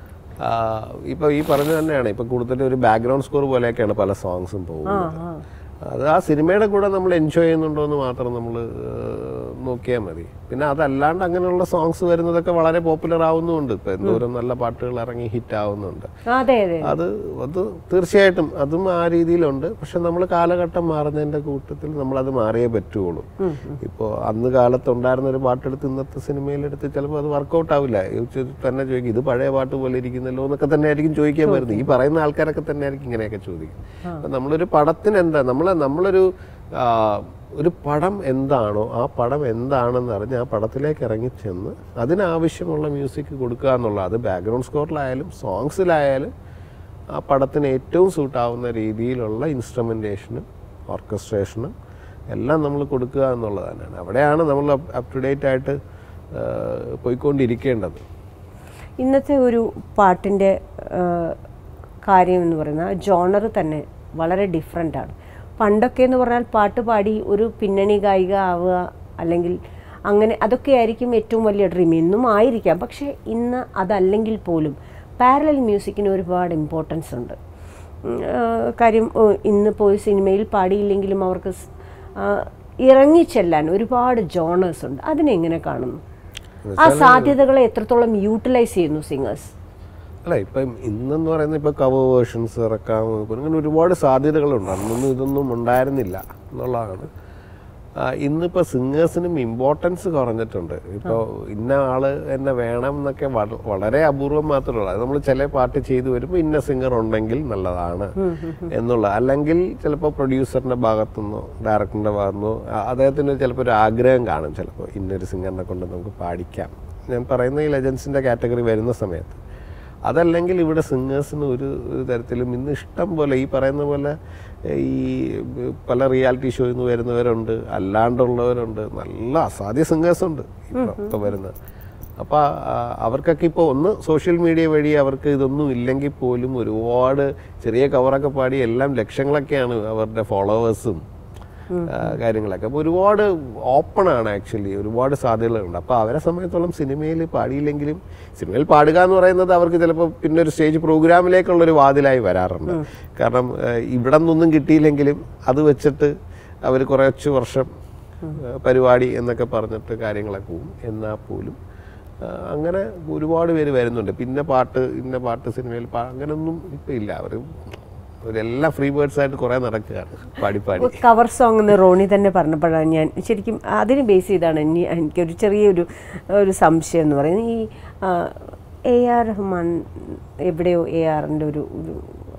ഇപ്പോൾ ഈ പറഞ്ഞ തന്നെയാണ്, ഇപ്പം കൂടുതലും ഒരു ബാക്ക്ഗ്രൗണ്ട് സ്കോർ പോലെയൊക്കെയാണ് പല സോങ്സും പോകുന്നത്. അത് ആ സിനിമയുടെ കൂടെ നമ്മൾ എൻജോയ് ചെയ്യുന്നുണ്ടോ എന്ന് മാത്രം നമ്മൾ നോക്കിയാൽ മതി. പിന്നെ അതല്ലാണ്ട് അങ്ങനെയുള്ള സോങ്സ് വരുന്നതൊക്കെ വളരെ പോപ്പുലർ ആവുന്നുണ്ട്. ഇപ്പം എന്തോരം നല്ല പാട്ടുകൾ ഇറങ്ങി ഹിറ്റ് ആവുന്നുണ്ട്. അത് അത് തീർച്ചയായിട്ടും അതും ആ രീതിയിലുണ്ട്. പക്ഷെ നമ്മൾ കാലഘട്ടം മാറുന്നതിൻ്റെ കൂട്ടത്തിൽ നമ്മളത് മാറിയേ പറ്റുള്ളൂ. ഇപ്പോൾ അന്ന് കാലത്തുണ്ടായിരുന്ന ഒരു പാട്ടെടുത്ത് ഇന്നത്തെ സിനിമയിലെടുത്ത് ചിലപ്പോൾ അത് വർക്കൗട്ട് ആവില്ല. തന്നെ ചോദിക്കും ഇത് പഴയ പാട്ട് പോലെ ഇരിക്കുന്നല്ലോ എന്നൊക്കെ തന്നെ ആയിരിക്കും ചോദിക്കാൻ വരുന്നത്. ഈ പറയുന്ന ആൾക്കാരൊക്കെ തന്നെ ആയിരിക്കും ഇങ്ങനെയൊക്കെ ചോദിക്കും. അപ്പം നമ്മളൊരു പടത്തിന് എന്താ നമ്മൾ നമ്മളൊരു ഒരു പടം എന്താണോ ആ പടം എന്താണെന്ന് അറിഞ്ഞ് ആ പടത്തിലേക്ക് ഇറങ്ങിച്ചെന്ന് അതിനാവശ്യമുള്ള മ്യൂസിക് കൊടുക്കുക എന്നുള്ള, അത് ബാക്ക്ഗ്രൗണ്ട് സ്കോറിലായാലും സോങ്സിലായാലും ആ പടത്തിന് ഏറ്റവും സൂട്ടാവുന്ന രീതിയിലുള്ള ഇൻസ്ട്രുമെൻറ്റേഷനും ഓർക്കസ്ട്രേഷനും എല്ലാം നമ്മൾ കൊടുക്കുക എന്നുള്ളത് തന്നെയാണ്. അവിടെയാണ് നമ്മൾ അപ് ടു ഡേറ്റ് ആയിട്ട് പോയിക്കൊണ്ടിരിക്കേണ്ടത്. ഇന്നത്തെ ഒരു പാട്ടിൻ്റെ കാര്യം എന്ന് പറയുന്നത് ജോണർ തന്നെ വളരെ ഡിഫറെൻ്റാണ്. പണ്ടൊക്കെ എന്ന് പറഞ്ഞാൽ പാട്ട് പാടി ഒരു പിന്നണി ഗായിക ആവുക അല്ലെങ്കിൽ അങ്ങനെ അതൊക്കെ ആയിരിക്കും ഏറ്റവും വലിയ ഡ്രീം. ഇന്നും ആയിരിക്കാം. പക്ഷേ ഇന്ന് അതല്ലെങ്കിൽ പോലും പാരലൽ മ്യൂസിക്കിന് ഒരുപാട് ഇമ്പോർട്ടൻസ് ഉണ്ട്. കാര്യം ഇന്ന് പോയി സിനിമയിൽ പാടിയില്ലെങ്കിലും അവർക്ക് ഇറങ്ങിച്ചെല്ലാൻ ഒരുപാട് ജോണേഴ്സ് ഉണ്ട്. അതിനെങ്ങനെ കാണുന്നു? ആ സാധ്യതകളെ എത്രത്തോളം യൂട്ടിലൈസ് ചെയ്യുന്നു സിംഗേഴ്സ്? അല്ല, ഇപ്പം ഇന്നെന്ന് പറയുന്നത് ഇപ്പോൾ കവർ വേർഷൻസ് ഇറക്കാം, അങ്ങനെ ഒരുപാട് സാധ്യതകളുണ്ട്. അന്നൊന്നും ഇതൊന്നും ഉണ്ടായിരുന്നില്ല എന്നുള്ളതാണ്. ഇന്നിപ്പോൾ സിംഗേഴ്സിനും ഇമ്പോർട്ടൻസ് കുറഞ്ഞിട്ടുണ്ട്. ഇപ്പോൾ ഇന്ന ആൾ എന്നെ വേണം എന്നൊക്കെ വളരെ അപൂർവം മാത്രമേ ഉള്ളൂ. അത് നമ്മൾ ചില പാട്ട് ചെയ്തു വരുമ്പോൾ ഇന്ന സിംഗർ ഉണ്ടെങ്കിൽ നല്ലതാണ് എന്നുള്ള, അല്ലെങ്കിൽ ചിലപ്പോൾ പ്രൊഡ്യൂസറിൻ്റെ ഭാഗത്തുനിന്നോ ഡയറക്ടറിൻ്റെ ഭാഗത്തുനിന്നോ അദ്ദേഹത്തിന് ചിലപ്പോൾ ഒരു ആഗ്രഹം കാണും, ചിലപ്പോൾ ഇന്നൊരു സിംഗറിനെ കൊണ്ട് നമുക്ക് പാടിക്കാം. ഞാൻ പറയുന്ന ഈ ലെജൻസിൻ്റെ കാറ്റഗറി വരുന്ന സമയത്ത് അതല്ലെങ്കിൽ ഇവിടെ സിംഗേഴ്സിന് ഒരു തരത്തിലും ഇന്ന് ഇഷ്ടം പോലെ ഈ പറയുന്ന പോലെ ഈ പല റിയാലിറ്റി ഷോയിൽ നിന്ന് വരുന്നവരുണ്ട്, അല്ലാണ്ടുള്ളവരുണ്ട്, നല്ല അസാധ്യ സിംഗേഴ്സുണ്ട് ഇപ്പോൾ ഇപ്പോൾ വരുന്നത്. അപ്പോൾ അവർക്കൊക്കെ ഇപ്പോൾ ഒന്ന് സോഷ്യൽ മീഡിയ വഴി അവർക്ക് ഇതൊന്നും ഇല്ലെങ്കിൽ പോലും ഒരുപാട് ചെറിയ കവറൊക്കെ പാടി എല്ലാം ലക്ഷങ്ങളൊക്കെയാണ് അവരുടെ ഫോളോവേഴ്സും കാര്യങ്ങളൊക്കെ. അപ്പോൾ ഒരുപാട് ഓപ്പണാണ് ആക്ച്വലി, ഒരുപാട് സാധ്യതകളുണ്ട്. അപ്പോൾ അവരെ സംബന്ധിച്ചോളം സിനിമയിൽ പാടിയില്ലെങ്കിലും സിനിമയിൽ പാടുക എന്ന് പറയുന്നത് അവർക്ക് ചിലപ്പോൾ പിന്നെ ഒരു സ്റ്റേജ് പ്രോഗ്രാമിലേക്കുള്ളൊരു വാതിലായി വരാറുണ്ട്. കാരണം ഇവിടെ നിന്നൊന്നും കിട്ടിയില്ലെങ്കിലും അത് വെച്ചിട്ട് അവർ കുറച്ച് വർഷം പരിപാടി എന്നൊക്കെ പറഞ്ഞിട്ട് കാര്യങ്ങളൊക്കെ പോകും. എന്നാൽ പോലും അങ്ങനെ ഒരുപാട് പേര് വരുന്നുണ്ട്. പിന്നെ പാട്ട് ഇന്ന പാട്ട് സിനിമയിൽ പാ അങ്ങനെയൊന്നും ഇപ്പം ഇല്ല. അവർ അവരെല്ലാം ഫ്രീ ബേർഡ്സ് ആയിട്ട് കുറേ നടക്കുകയാണ് പാടി പാടി. കവർ സോങ് എന്ന് റോണി തന്നെ പറഞ്ഞപ്പോഴാണ് ഞാൻ ശരിക്കും അതിന് ബേസ് ചെയ്താണ് ഇനി എനിക്കൊരു ചെറിയൊരു ഒരു സംശയം എന്ന് പറയുന്നത്. ഈ എ ആർ റഹ്മാൻ എവിടെയോ എ ആറിൻ്റെ ഒരു ഒരു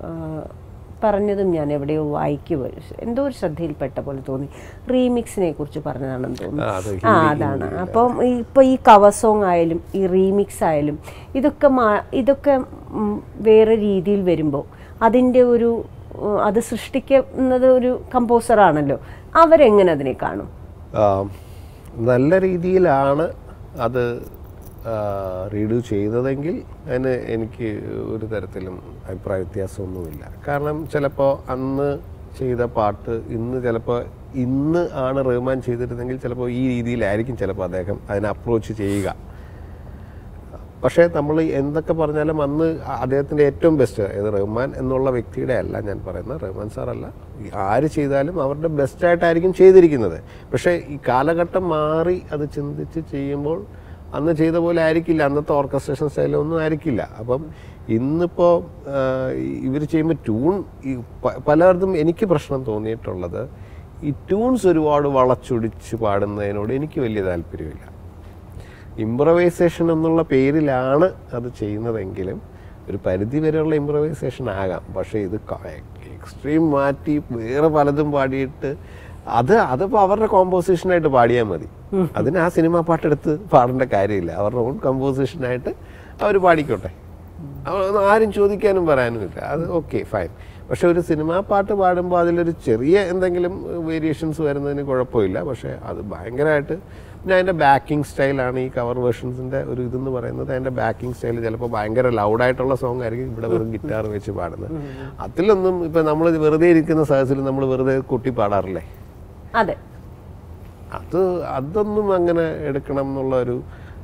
പറഞ്ഞതും ഞാൻ എവിടെയോ വായിക്കുക എന്തോ ഒരു ശ്രദ്ധയിൽപ്പെട്ട പോലെ തോന്നി. റീമിക്സിനെ കുറിച്ച് പറഞ്ഞതാണെന്ന് തോന്നുന്നു. ആ അതാണ്. അപ്പം ഇപ്പോൾ ഈ കവർ സോങ് ആയാലും ഈ റീമിക്സ് ആയാലും ഇതൊക്കെ മാ ഇതൊക്കെ വേറെ രീതിയിൽ വരുമ്പോൾ അതിൻ്റെ ഒരു അത് സൃഷ്ടിക്കുന്നത് ഒരു കമ്പോസറാണല്ലോ, അവരെങ്ങനെ അതിനെ കാണും? നല്ല രീതിയിലാണ് അത് റീഡു ചെയ്തതെങ്കിൽ അതിന് എനിക്ക് ഒരു തരത്തിലും അഭിപ്രായ വ്യത്യാസമൊന്നുമില്ല. കാരണം ചിലപ്പോൾ അന്ന് ചെയ്ത പാട്ട് ഇന്ന് ചിലപ്പോൾ ഇന്ന് ആണ് റഹ്മാൻ ചെയ്തിരുന്നെങ്കിൽ ചിലപ്പോൾ ഈ രീതിയിലായിരിക്കും ചിലപ്പോൾ അദ്ദേഹം അതിനെ അപ്രോച്ച് ചെയ്യുക. പക്ഷേ നമ്മൾ എന്തൊക്കെ പറഞ്ഞാലും അന്ന് അദ്ദേഹത്തിൻ്റെ ഏറ്റവും ബെസ്റ്റ്, ഏത് റഹ്മാൻ എന്നുള്ള വ്യക്തിയുടെ അല്ല ഞാൻ പറയുന്നത്, റഹ്മാൻ സാറല്ല, ആര് ചെയ്താലും അവരുടെ ബെസ്റ്റായിട്ടായിരിക്കും ചെയ്തിരിക്കുന്നത്. പക്ഷേ ഈ കാലഘട്ടം മാറി അത് ചിന്തിച്ച് ചെയ്യുമ്പോൾ അന്ന് ചെയ്ത പോലെ ആയിരിക്കില്ല, അന്നത്തെ ഓർക്കസ്ട്രേഷൻ സ്റ്റൈലൊന്നും ആയിരിക്കില്ല. അപ്പം ഇന്നിപ്പോൾ ഇവർ ചെയ്യുമ്പോൾ ട്യൂൺ ഈ പലർക്കും എനിക്ക് പ്രശ്നം തോന്നിയിട്ടുള്ളത് ഈ ട്യൂൺസ് ഒരുപാട് വളച്ചൊടിച്ച് പാടുന്നതിനോട് എനിക്ക് വലിയ താല്പര്യമില്ല. ഇംപ്രവൈസേഷൻ എന്നുള്ള പേരിലാണ് അത് ചെയ്യുന്നതെങ്കിലും ഒരു പരിധി വരെയുള്ള ഇംപ്രവൈസേഷൻ ആകാം. പക്ഷേ ഇത് എക്സ്ട്രീം മാറ്റി വേറെ പലതും പാടിയിട്ട് അത് അതിപ്പോൾ അവരുടെ കോമ്പോസിഷനായിട്ട് പാടിയാൽ മതി. അതിന് ആ സിനിമ പാട്ടെടുത്ത് പാടേണ്ട കാര്യമില്ല. അവരുടെ ഓൺ കമ്പോസിഷനായിട്ട് അവർ പാടിക്കോട്ടെ, ആരും ചോദിക്കാനും പറയാനും ഇല്ല. അത് ഓക്കെ ഫൈൻ. പക്ഷെ ഒരു സിനിമാ പാട്ട് പാടുമ്പോൾ അതിലൊരു ചെറിയ എന്തെങ്കിലും വേരിയേഷൻസ് വരുന്നതിന് കുഴപ്പമില്ല. പക്ഷേ അത് ഭയങ്കരമായിട്ട് പിന്നെ അതിൻ്റെ ബാക്കിംഗ് സ്റ്റൈലാണ് ഈ കവർ വേർഷൻസിൻ്റെ ഒരു ഇതെന്ന് പറയുന്നത്. അതിൻ്റെ ബാക്കിംഗ് സ്റ്റൈൽ ചിലപ്പോൾ ഭയങ്കര ലൗഡായിട്ടുള്ള സോങ് ആയിരിക്കും, ഇവിടെ വെറും ഗിറ്റാർ വെച്ച് പാടുന്നത്. അതിലൊന്നും ഇപ്പം നമ്മൾ വെറുതെ ഇരിക്കുന്ന സദസ്സിൽ നമ്മൾ വെറുതെ കൊട്ടി പാടാറില്ലേ? അതെ, അത് അതൊന്നും അങ്ങനെ എടുക്കണം എന്നുള്ള ഒരു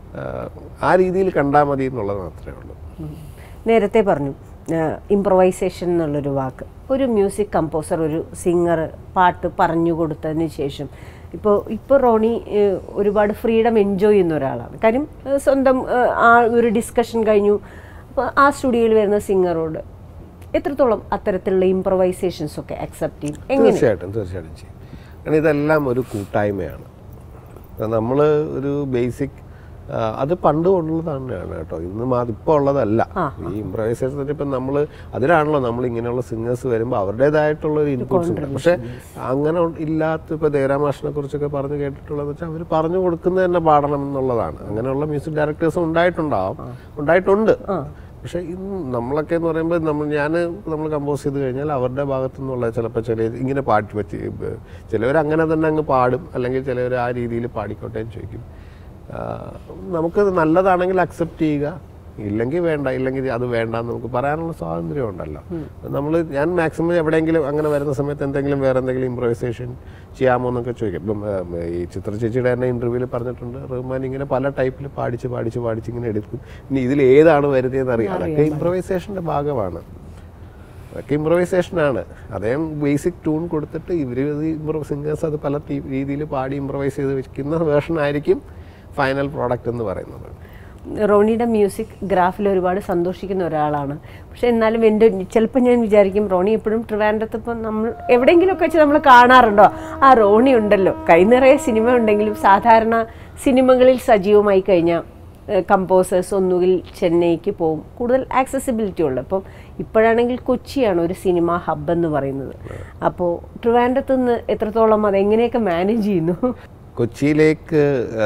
ആ രീതിയിൽ കണ്ടാൽ മതി എന്നുള്ളത് മാത്രമേ ഉള്ളൂ. നേരത്തെ പറഞ്ഞു ഇംപ്രവൈസേഷൻ എന്നുള്ളൊരു വാക്ക്. ഒരു മ്യൂസിക് കമ്പോസർ ഒരു സിംഗർ പാട്ട് പറഞ്ഞു കൊടുത്തതിന് ശേഷം ഇപ്പോൾ ഇപ്പോൾ റോണി ഒരുപാട് ഫ്രീഡം എൻജോയ് ചെയ്യുന്ന ഒരാളാണ്. കാര്യം സ്വന്തം ആ ഒരു ഡിസ്കഷൻ കഴിഞ്ഞു. അപ്പോൾ ആ സ്റ്റുഡിയോയിൽ വരുന്ന സിംഗറോട് എത്രത്തോളം അത്തരത്തിലുള്ള ഇംപ്രവൈസേഷൻസ് ഒക്കെ അക്സെപ്റ്റ് ചെയ്യും? തീർച്ചയായിട്ടും തീർച്ചയായിട്ടും ചെയ്യും. കാരണം ഇതെല്ലാം ഒരു കൂട്ടായ്മയാണ്. നമ്മൾ ഒരു ബേസിക് അത് പണ്ട് ഉള്ളതാണ് കേട്ടോ, ഇന്നും അതിപ്പോൾ ഉള്ളതല്ല. ഈ ഇംപ്രവൈസേഷൻ ഇപ്പം നമ്മൾ അതിനാണല്ലോ നമ്മൾ ഇങ്ങനെയുള്ള സിംഗേഴ്സ് വരുമ്പോൾ അവരുടേതായിട്ടുള്ള ഒരു ഇൻപുട്സ് ഉണ്ട്. പക്ഷെ അങ്ങനെ ഇല്ലാത്ത ഇപ്പോൾ ദേവരാമാഷിനെ കുറിച്ചൊക്കെ പറഞ്ഞു കേട്ടിട്ടുള്ളതെന്ന് വെച്ചാൽ അവർ പറഞ്ഞു കൊടുക്കുന്നത് തന്നെ പാടണം എന്നുള്ളതാണ്. അങ്ങനെയുള്ള മ്യൂസിക് ഡയറക്ടേഴ്സും ഉണ്ടായിട്ടുണ്ടാവും, ഉണ്ടായിട്ടുണ്ട്. പക്ഷേ ഇന്ന് നമ്മളൊക്കെ എന്ന് പറയുമ്പോൾ നമ്മൾ ഞാൻ നമ്മൾ കമ്പോസ് ചെയ്ത് കഴിഞ്ഞാൽ അവരുടെ ഭാഗത്തു നിന്നുള്ള ചിലപ്പോൾ ചില ഇങ്ങനെ പാട്ട് വെച്ച് ചിലവർ അങ്ങനെ തന്നെ അങ്ങ് പാടും, അല്ലെങ്കിൽ ചിലവർ ആ രീതിയിൽ പാടിക്കോട്ടെ എന്ന് ചോദിക്കും. നമുക്ക് നല്ലതാണെങ്കിൽ അക്സെപ്റ്റ് ചെയ്യുക, ഇല്ലെങ്കിൽ വേണ്ട, ഇല്ലെങ്കിൽ അത് വേണ്ടെന്ന് നമുക്ക് പറയാനുള്ള സ്വാതന്ത്ര്യം ഉണ്ടല്ലോ. നമ്മൾ ഞാൻ മാക്സിമം എവിടെയെങ്കിലും അങ്ങനെ വരുന്ന സമയത്ത് എന്തെങ്കിലും വേറെ എന്തെങ്കിലും ഇംപ്രവൈസേഷൻ ചെയ്യാമോ എന്നൊക്കെ ചോദിക്കും. ഇപ്പം ഈ ചിത്ര ചേച്ചിയുടെ തന്നെ ഇൻ്റർവ്യൂവിൽ പറഞ്ഞിട്ടുണ്ട്, റഹ്മാൻ ഇങ്ങനെ പല ടൈപ്പിൽ പാടിച്ച് പാടിച്ച് പാടിച്ച് ഇങ്ങനെ എടുക്കും, ഇനി ഇതിൽ ഏതാണ് വരുന്നതെന്ന് അറിയാം. അതൊക്കെ ഇംപ്രവൈസേഷൻ്റെ ഭാഗമാണ്, അതൊക്കെ ഇംപ്രവൈസേഷനാണ്. അദ്ദേഹം ബേസിക് ട്യൂൺ കൊടുത്തിട്ട് ഇവർ ഇമ്പ്രോ സിംഗേഴ്സ് അത് പല രീതിയിൽ പാടി ഇംപ്രവൈസ് ചെയ്ത് വെക്കുന്ന വേർഷനായിരിക്കും ഫൈനൽ പ്രോഡക്റ്റ് എന്ന് പറയുന്നത്. റോണിയുടെ മ്യൂസിക് ഗ്രാഫിൽ ഒരുപാട് സന്തോഷിക്കുന്ന ഒരാളാണ്. പക്ഷെ എന്നാലും എൻ്റെ ചിലപ്പോൾ ഞാൻ വിചാരിക്കും റോണി എപ്പോഴും ട്രിവാൻഡ്രത്ത് ഇപ്പം നമ്മൾ എവിടെയെങ്കിലുമൊക്കെ വെച്ച് നമ്മൾ കാണാറുണ്ടോ, ആ റോണി ഉണ്ടല്ലോ. കൈ നിറയെ സിനിമ ഉണ്ടെങ്കിലും സാധാരണ സിനിമകളിൽ സജീവമായി കഴിഞ്ഞാൽ കമ്പോസേഴ്സ് ഒന്നുകിൽ ചെന്നൈക്ക് പോകും, കൂടുതൽ ആക്സസിബിലിറ്റി ഉള്ളത്. അപ്പം ഇപ്പോഴാണെങ്കിൽ കൊച്ചിയാണ് ഒരു സിനിമ ഹബ്ബ് എന്ന് പറയുന്നത്. അപ്പോൾ ട്രിവാൻഡ്രത്ത് നിന്ന് എത്രത്തോളം അതെങ്ങനെയൊക്കെ മാനേജ് ചെയ്യുന്നു? കൊച്ചിയിലേക്ക്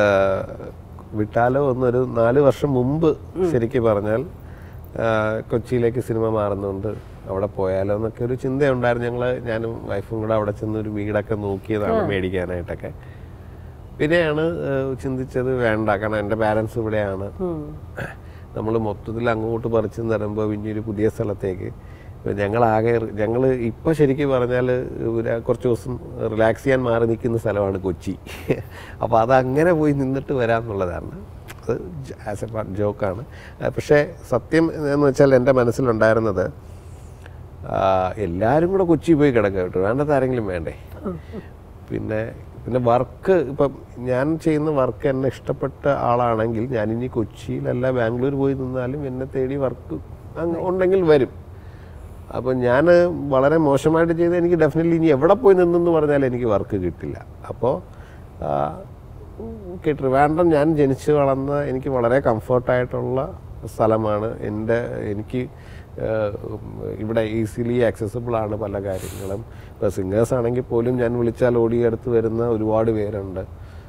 വിട്ടാലോ എന്നൊരു നാല് വർഷം മുമ്പ് ശരിക്കും പറഞ്ഞാൽ കൊച്ചിയിലേക്ക് സിനിമ മാറുന്നുണ്ട്, അവിടെ പോയാലോ എന്നൊക്കെ ഒരു ചിന്തയുണ്ടായിരുന്നു. ഞങ്ങൾ ഞാനും വൈഫും കൂടെ അവിടെ ചെന്ന് ഒരു വീടൊക്കെ നോക്കിയതാണ് മേടിക്കാനായിട്ടൊക്കെ. പിന്നെയാണ് ചിന്തിച്ചത് വേണ്ട, കാരണം എൻ്റെ പാരൻസ് ഇവിടെയാണ്, നമ്മൾ മൊത്തത്തിൽ അങ്ങോട്ട് പറിച്ചു തരുമ്പോൾ പിന്നൊരു പുതിയ സ്ഥലത്തേക്ക് ഞങ്ങളാകെ ഞങ്ങൾ ഇപ്പോൾ ശരിക്കും പറഞ്ഞാൽ കുറച്ച് ദിവസം റിലാക്സ് ചെയ്യാൻ മാറി നിൽക്കുന്ന സ്ഥലമാണ് കൊച്ചി. അപ്പോൾ അതങ്ങനെ പോയി നിന്നിട്ട് വരാമെന്നുള്ളതാണ്. അത് ആസ് എ ജോക്കാണ്. പക്ഷേ സത്യം എന്ന് വെച്ചാൽ എൻ്റെ മനസ്സിലുണ്ടായിരുന്നത് എല്ലാവരും കൂടെ കൊച്ചി പോയി കിടക്കുക കേട്ടോ, വേണ്ടത് ആരെങ്കിലും വേണ്ടേ. പിന്നെ പിന്നെ വർക്ക് ഇപ്പം ഞാൻ ചെയ്യുന്ന വർക്ക് എന്നെ ഇഷ്ടപ്പെട്ട ആളാണെങ്കിൽ ഞാനിനി കൊച്ചിയിലല്ല ബാംഗ്ലൂർ പോയി നിന്നാലും എന്നെ തേടി വർക്ക് ഉണ്ടെങ്കിൽ വരും. അപ്പോൾ ഞാൻ വളരെ മോശമായിട്ട് ചെയ്ത് എനിക്ക് ഡെഫിനറ്റ്ലി ഇനി എവിടെ പോയി നിന്നെന്ന് പറഞ്ഞാൽ എനിക്ക് വർക്ക് കിട്ടില്ല. അപ്പോൾ ട്രിവാൻഡ്രം ഞാൻ ജനിച്ച് വളർന്ന എനിക്ക് വളരെ കംഫർട്ടായിട്ടുള്ള സ്ഥലമാണ്. എൻ്റെ എനിക്ക് ഇവിടെ ഈസിലി ആക്സസിബിളാണ് പല കാര്യങ്ങളും. ഇപ്പോൾ സിംഗേഴ്സ് ആണെങ്കിൽ പോലും ഞാൻ വിളിച്ചാൽ ഓടിയെടുത്ത് വരുന്ന ഒരുപാട് പേരുണ്ട്.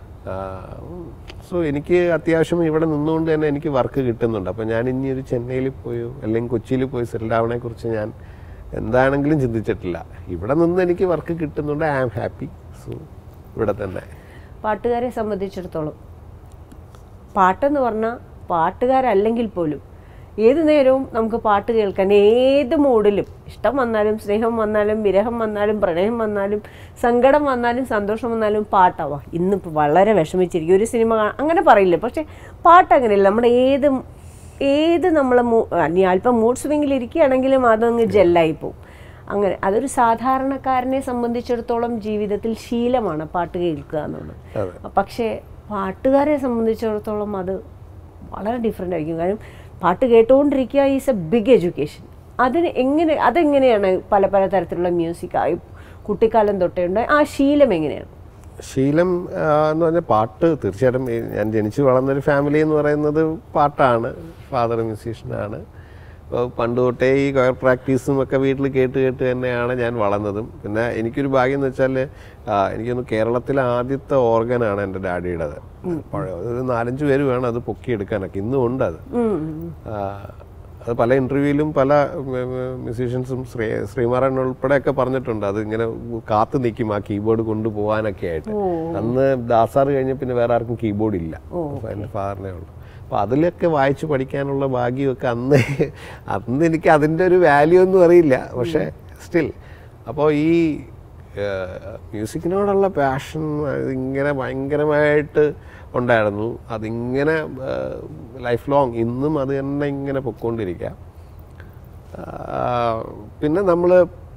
സോ എനിക്ക് അത്യാവശ്യം ഇവിടെ നിന്നുകൊണ്ട് തന്നെ എനിക്ക് വർക്ക് കിട്ടുന്നുണ്ട്. അപ്പോൾ ഞാൻ ഇനി ഒരു ചെന്നൈയിൽ പോയോ അല്ലെങ്കിൽ കൊച്ചിയിൽ പോയി സെറ്റിൽ ആവണേക്കുറിച്ച് ഞാൻ എന്താണെങ്കിലും ചിന്തിച്ചിട്ടില്ല. ഇവിടെ നിന്ന് എനിക്ക് വർക്ക് കിട്ടുന്നുണ്ട്, ഐ ആം ഹാപ്പി. സോ ഇവിടെ തന്നെ. പാട്ടുകാരെ സംബന്ധിച്ചിടത്തോളം പാട്ടെന്ന് പറഞ്ഞാൽ പാട്ടുകാരല്ലെങ്കിൽ പോലും ഏത് നേരവും നമുക്ക് പാട്ട് കേൾക്കാൻ, ഏത് മൂഡിലും, ഇഷ്ടം വന്നാലും സ്നേഹം വന്നാലും വിരഹം വന്നാലും പ്രണയം വന്നാലും സങ്കടം വന്നാലും സന്തോഷം വന്നാലും പാട്ടാവാ. ഇന്നിപ്പോൾ വളരെ വിഷമിച്ചിരിക്കും ഒരു സിനിമ അങ്ങനെ പറയില്ല. പക്ഷേ പാട്ട് അങ്ങനെയല്ല, നമ്മുടെ ഏത് ഏത് നമ്മൾ ഇനി അല്പം മൂഡ് സ്വിങ്ങിലിരിക്കുകയാണെങ്കിലും അതങ്ങ് ജെല്ലായി പോവും. അങ്ങനെ അതൊരു സാധാരണക്കാരനെ സംബന്ധിച്ചിടത്തോളം ജീവിതത്തിൽ ശീലമാണ് പാട്ട് കേൾക്കുക എന്നുള്ളത്. പക്ഷേ പാട്ടുകാരെ സംബന്ധിച്ചിടത്തോളം അത് വളരെ ഡിഫറെൻ്റ് ആയിരിക്കും. കാരണം പാട്ട് കേട്ടുകൊണ്ടിരിക്കുക ഈസ് എ ബിഗ് എഡ്യൂക്കേഷൻ. അതിന് എങ്ങനെ അതെങ്ങനെയാണ് പല പല തരത്തിലുള്ള മ്യൂസിക് ആയി കുട്ടിക്കാലം തൊട്ടേ ഉണ്ട്, ആ ശീലം എങ്ങനെയാണ്? ശീലം എന്ന് പറഞ്ഞാൽ പാട്ട് തീർച്ചയായിട്ടും ഞാൻ ജനിച്ചു വളർന്നൊരു ഫാമിലി എന്ന് പറയുന്നത് പാട്ടാണ്. ഫാദർ മ്യൂസീഷ്യനാണ്. അപ്പോൾ പണ്ട് തൊട്ടേ ഈ കൊയർ പ്രാക്ടീസും ഒക്കെ വീട്ടിൽ കേട്ട് കേട്ട് തന്നെയാണ് ഞാൻ വളർന്നതും. പിന്നെ എനിക്കൊരു ഭാഗ്യം എന്ന് വെച്ചാൽ എനിക്കൊന്ന് കേരളത്തിലെ ആദ്യത്തെ ഓർഗനാണ് എൻ്റെ ഡാഡിയുടേത്. പഴയ ഒരു നാലഞ്ച് പേര് വേണം അത് പൊക്കിയെടുക്കാനൊക്കെ, ഇന്നും ഉണ്ട് അത്. അത് പല ഇൻ്റർവ്യൂവിലും പല മ്യൂസീഷ്യൻസും ശ്രീ ശ്രീമാരൻ ഉൾപ്പെടെയൊക്കെ പറഞ്ഞിട്ടുണ്ട്. അത് ഇങ്ങനെ കാത്തു നിൽക്കും ആ കീബോർഡ് കൊണ്ടുപോകാനൊക്കെ ആയിട്ട്. അന്ന് ദാസാർ കഴിഞ്ഞ പിന്നെ വേറെ ആർക്കും കീബോർഡ് ഇല്ല, എൻ്റെ ഫാദറിനേ ഉള്ളൂ. അപ്പോൾ അതിലൊക്കെ വായിച്ച് പഠിക്കാനുള്ള ഭാഗ്യമൊക്കെ അന്ന് അന്ന് എനിക്ക് അതിൻ്റെ ഒരു വാല്യൂ ഒന്നും അറിയില്ല. പക്ഷേ സ്റ്റിൽ അപ്പോൾ ഈ മ്യൂസിക്കിനോടുള്ള പാഷൻ ഇങ്ങനെ ഭയങ്കരമായിട്ട് ഉണ്ടായിരുന്നു. അതിങ്ങനെ ലൈഫ് ലോങ് ഇന്നും അത് തന്നെ ഇങ്ങനെ പൊയ്ക്കൊണ്ടിരിക്കുക. പിന്നെ നമ്മൾ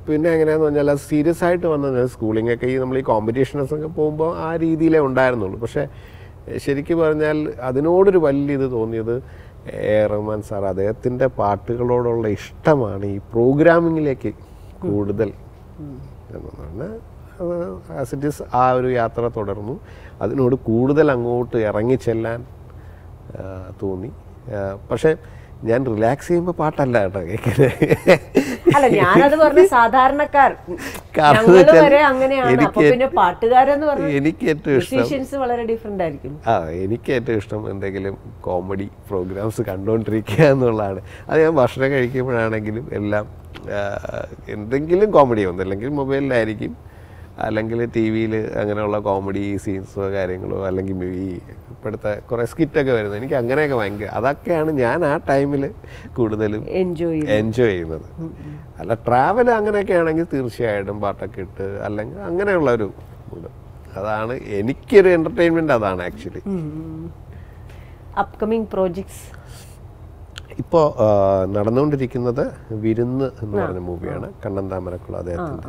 പിന്നെ എങ്ങനെയാണെന്ന് പറഞ്ഞാൽ അത് സീരിയസ് ആയിട്ട് വന്നത് സ്കൂളിങ്ങൊക്കെ ഈ നമ്മൾ ഈ കോമ്പറ്റീഷൻസൊക്കെ പോകുമ്പോൾ ആ രീതിയിലേ ഉണ്ടായിരുന്നുള്ളൂ. പക്ഷേ ശരിക്കും പറഞ്ഞാൽ അതിനോടൊരു വലിയ ഇത് തോന്നിയത് എ റഹ്മാൻ സാർ അദ്ദേഹത്തിൻ്റെ പാട്ടുകളോടുള്ള ഇഷ്ടമാണ് ഈ പ്രോഗ്രാമിങ്ങിലേക്ക് കൂടുതൽ എന്നാണ്. ആസ് ഇറ്റ് ഈസ് ആ ഒരു യാത്ര തുടർന്നു. അതിനോട് കൂടുതൽ അങ്ങോട്ട് ഇറങ്ങിച്ചെല്ലാൻ തോന്നി. പക്ഷേ ഞാൻ റിലാക്സ് ചെയ്യുമ്പോൾ പാട്ടല്ല കേട്ടോ കേൾക്കുന്നത്. അല്ല ഞാനത് പറഞ്ഞ സാധാരണക്കാർ വരെ അങ്ങനെയാണ്. അപ്പൊ പിന്നെ പാട്ടുകാരെന്ന് പറഞ്ഞാൽ എനിക്ക് ഏറ്റവും ഇഷ്ടം വളരെ ഡിഫറെന്റ് ആയിരിക്കും. ആ എനിക്ക് ഏറ്റവും ഇഷ്ടം എന്തെങ്കിലും കോമഡി പ്രോഗ്രാംസ് കണ്ടുകൊണ്ടിരിക്കുക എന്നുള്ളതാണ്. അത് ഞാൻ ഭക്ഷണം കഴിക്കുമ്പോഴാണെങ്കിലും എല്ലാം എന്തെങ്കിലും കോമഡി വന്നു, അല്ലെങ്കിൽ മൊബൈലിലായിരിക്കും, അല്ലെങ്കിൽ ടി വിയിൽ അങ്ങനെയുള്ള കോമഡി സീൻസോ കാര്യങ്ങളോ, അല്ലെങ്കിൽ ഈ ഇപ്പോഴത്തെ കുറേ സ്കിറ്റൊക്കെ വരുന്നത് എനിക്ക് അങ്ങനെയൊക്കെ ഭയങ്കര അതൊക്കെയാണ് ഞാൻ ആ ടൈമിൽ കൂടുതലും എൻജോയ് എൻജോയ് ചെയ്യുന്നത്. അല്ല ട്രാവൽ അങ്ങനെയൊക്കെ ആണെങ്കിൽ തീർച്ചയായിട്ടും പാട്ടൊക്കെ ഇട്ട് അല്ലെങ്കിൽ അങ്ങനെയുള്ളൊരു മൂഡ്, അതാണ് എനിക്കൊരു എൻ്റർടൈൻമെൻറ്റ്, അതാണ് ആക്ച്വലി. അപ്കമിങ് പ്രോജക്ട്സ് ഇപ്പോൾ നടന്നുകൊണ്ടിരിക്കുന്നത് വിരുന്ന് എന്ന് പറഞ്ഞ മൂവിയാണ്. കണ്ണൻ താമരക്കുള്ള അദ്ദേഹത്തിൻ്റെ.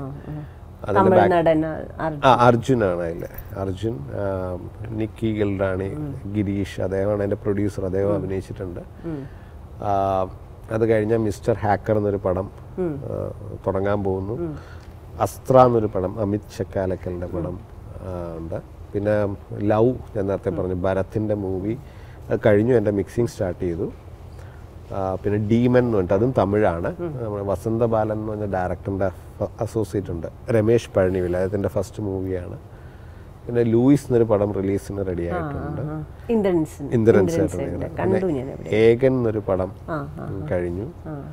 അർജുനാണ് അതിലെ അർജുൻ. നിക്കി ഗിൽറാണി, ഗിരീഷ് അദ്ദേഹമാണ് അതിൻ്റെ പ്രൊഡ്യൂസർ, അദ്ദേഹം അഭിനയിച്ചിട്ടുണ്ട്. അത് കഴിഞ്ഞാൽ മിസ്റ്റർ ഹാക്കർ എന്നൊരു പടം തുടങ്ങാൻ പോകുന്നു. അസ്ത്ര എന്നൊരു പടം അമിത് ചക്കാലക്കലിൻ്റെ പടം ഉണ്ട്. പിന്നെ ലവ് ഞാൻ നേരത്തെ പറഞ്ഞു ഭരത്തിൻ്റെ മൂവി അത് കഴിഞ്ഞു, എൻ്റെ മിക്സിങ് സ്റ്റാർട്ട് ചെയ്തു. പിന്നെ ഡീമൻ എന്ന് പറഞ്ഞിട്ട് അതും തമിഴാണ്. നമ്മുടെ വസന്ത ബാലൻ എന്ന് പറഞ്ഞ ഡയറക്ടറിൻ്റെ അസോസിയേറ്റ് ഉണ്ട്, രമേശ് പഴനിവിൽ, അദ്ദേഹത്തിൻ്റെ ഫസ്റ്റ് മൂവിയാണ്. പിന്നെ ലൂയിസ് എന്നൊരു പടം റിലീസിന് റെഡി ആയിട്ടുണ്ട്. ഇന്ദ്രൻ ചേട്ടൻ. ഏകൻ എന്നൊരു പടം കഴിഞ്ഞു.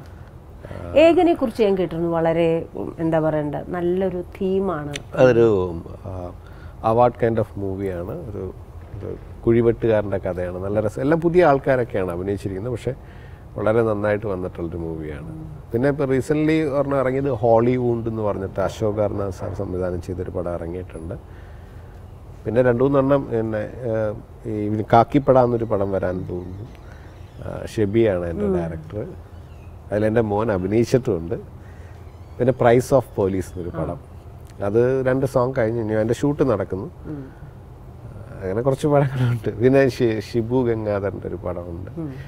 ഏകനെ കുറിച്ച് ഞാൻ കേട്ടിരുന്നു, വളരെ എന്താ പറയണ്ട നല്ലൊരു തീമാണ്. അതൊരു അവാർഡ് കൈൻഡ് ഓഫ് മൂവിയാണ്. ഒരു കുഴിവെട്ടുകാരൻ്റെ കഥയാണ്. നല്ല രസം. എല്ലാം പുതിയ ആൾക്കാരൊക്കെയാണ് അഭിനയിച്ചിരിക്കുന്നത്, പക്ഷേ വളരെ നന്നായിട്ട് വന്നിട്ടുള്ളൊരു മൂവിയാണ്. പിന്നെ ഇപ്പോൾ റീസെൻ്റ്ലി ഒരെണ്ണം ഇറങ്ങിയത് ഹോളിവുഡ് എന്ന് പറഞ്ഞിട്ട് അശോക് അർനാഥ് സാർ സംവിധാനം ചെയ്തൊരു പടം ഇറങ്ങിയിട്ടുണ്ട്. പിന്നെ രണ്ടു മൂന്നെണ്ണം പിന്നെ ഈ കാക്കിപ്പട എന്നൊരു പടം വരാൻ പോകുന്നു. ഷെബിയാണ് എൻ്റെ ഡയറക്ടർ, അതിലെൻ്റെ മോൻ അഭിനയിച്ചിട്ടുമുണ്ട്. പിന്നെ പ്രൈസ് ഓഫ് പോലീസ് എന്നൊരു പടം, അത് രണ്ട് സോങ് കഴിഞ്ഞു, ഇനി അതിൻ്റെ ഷൂട്ട് നടക്കുന്നു. അങ്ങനെ കുറച്ച് പടങ്ങളുണ്ട്. പിന്നെ ഷിബു ഗംഗാധരൻ്റെ ഒരു പടമുണ്ട്.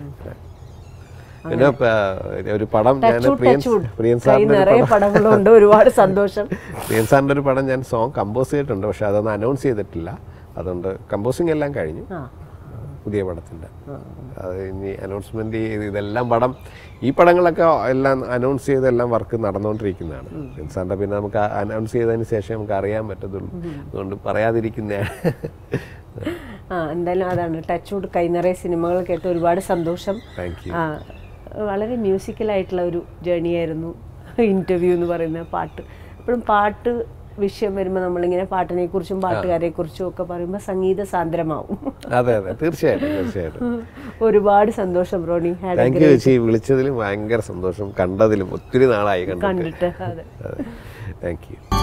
പിന്നെ ഒരു പടം ഞാൻ പ്രിയൻ സാറിൻ്റെ ഒരുപാട് സന്തോഷം പ്രിയൻ സാറിൻ്റെ ഒരു പടം ഞാൻ സോങ് കമ്പോസ് ചെയ്തിട്ടുണ്ട്, പക്ഷെ അതൊന്നും അനൗൺസ് ചെയ്തിട്ടില്ല. അതുകൊണ്ട് കമ്പോസിങ് എല്ലാം കഴിഞ്ഞു പുതിയ പടത്തിൻ്റെ. അത് ഇനി അനൗൺസ്മെൻറ്റ് ഇതെല്ലാം പടം ഈ പടങ്ങളൊക്കെ എല്ലാം അനൗൺസ് ചെയ്തെല്ലാം വർക്ക് നടന്നുകൊണ്ടിരിക്കുന്നതാണ്. പ്രിയൻ സാറിൻ്റെ പിന്നെ നമുക്ക് അനൗൺസ് ചെയ്തതിന് ശേഷം നമുക്ക് അറിയാൻ പറ്റത്തുള്ളൂ, അതുകൊണ്ട് പറയാതിരിക്കുന്നതാണ്. ആ എന്തായാലും അതാണ് ടച്ച്വുഡ് കൈനിറയെ സിനിമകൾ കേട്ട് ഒരുപാട് സന്തോഷം. വളരെ മ്യൂസിക്കലായിട്ടുള്ള ഒരു ജേർണി ആയിരുന്നു ഇൻ്റർവ്യൂ എന്ന് പറയുന്ന. പാട്ട് എപ്പോഴും പാട്ട് വിഷയം വരുമ്പോൾ നമ്മളിങ്ങനെ പാട്ടിനെ കുറിച്ചും പാട്ടുകാരെ കുറിച്ചും ഒക്കെ പറയുമ്പോൾ സംഗീത സാന്ദ്രമാവും. അതെ അതെ തീർച്ചയായിട്ടും തീർച്ചയായിട്ടും. ഒരുപാട് സന്തോഷം റോണി. താങ്ക് യു ചേച്ചി, വിളിച്ചതിലും ഭയങ്കര സന്തോഷം, കണ്ടതിലും ഒത്തിരി നാളായി കണ്ടിട്ട്. അതെ താങ്ക് യു.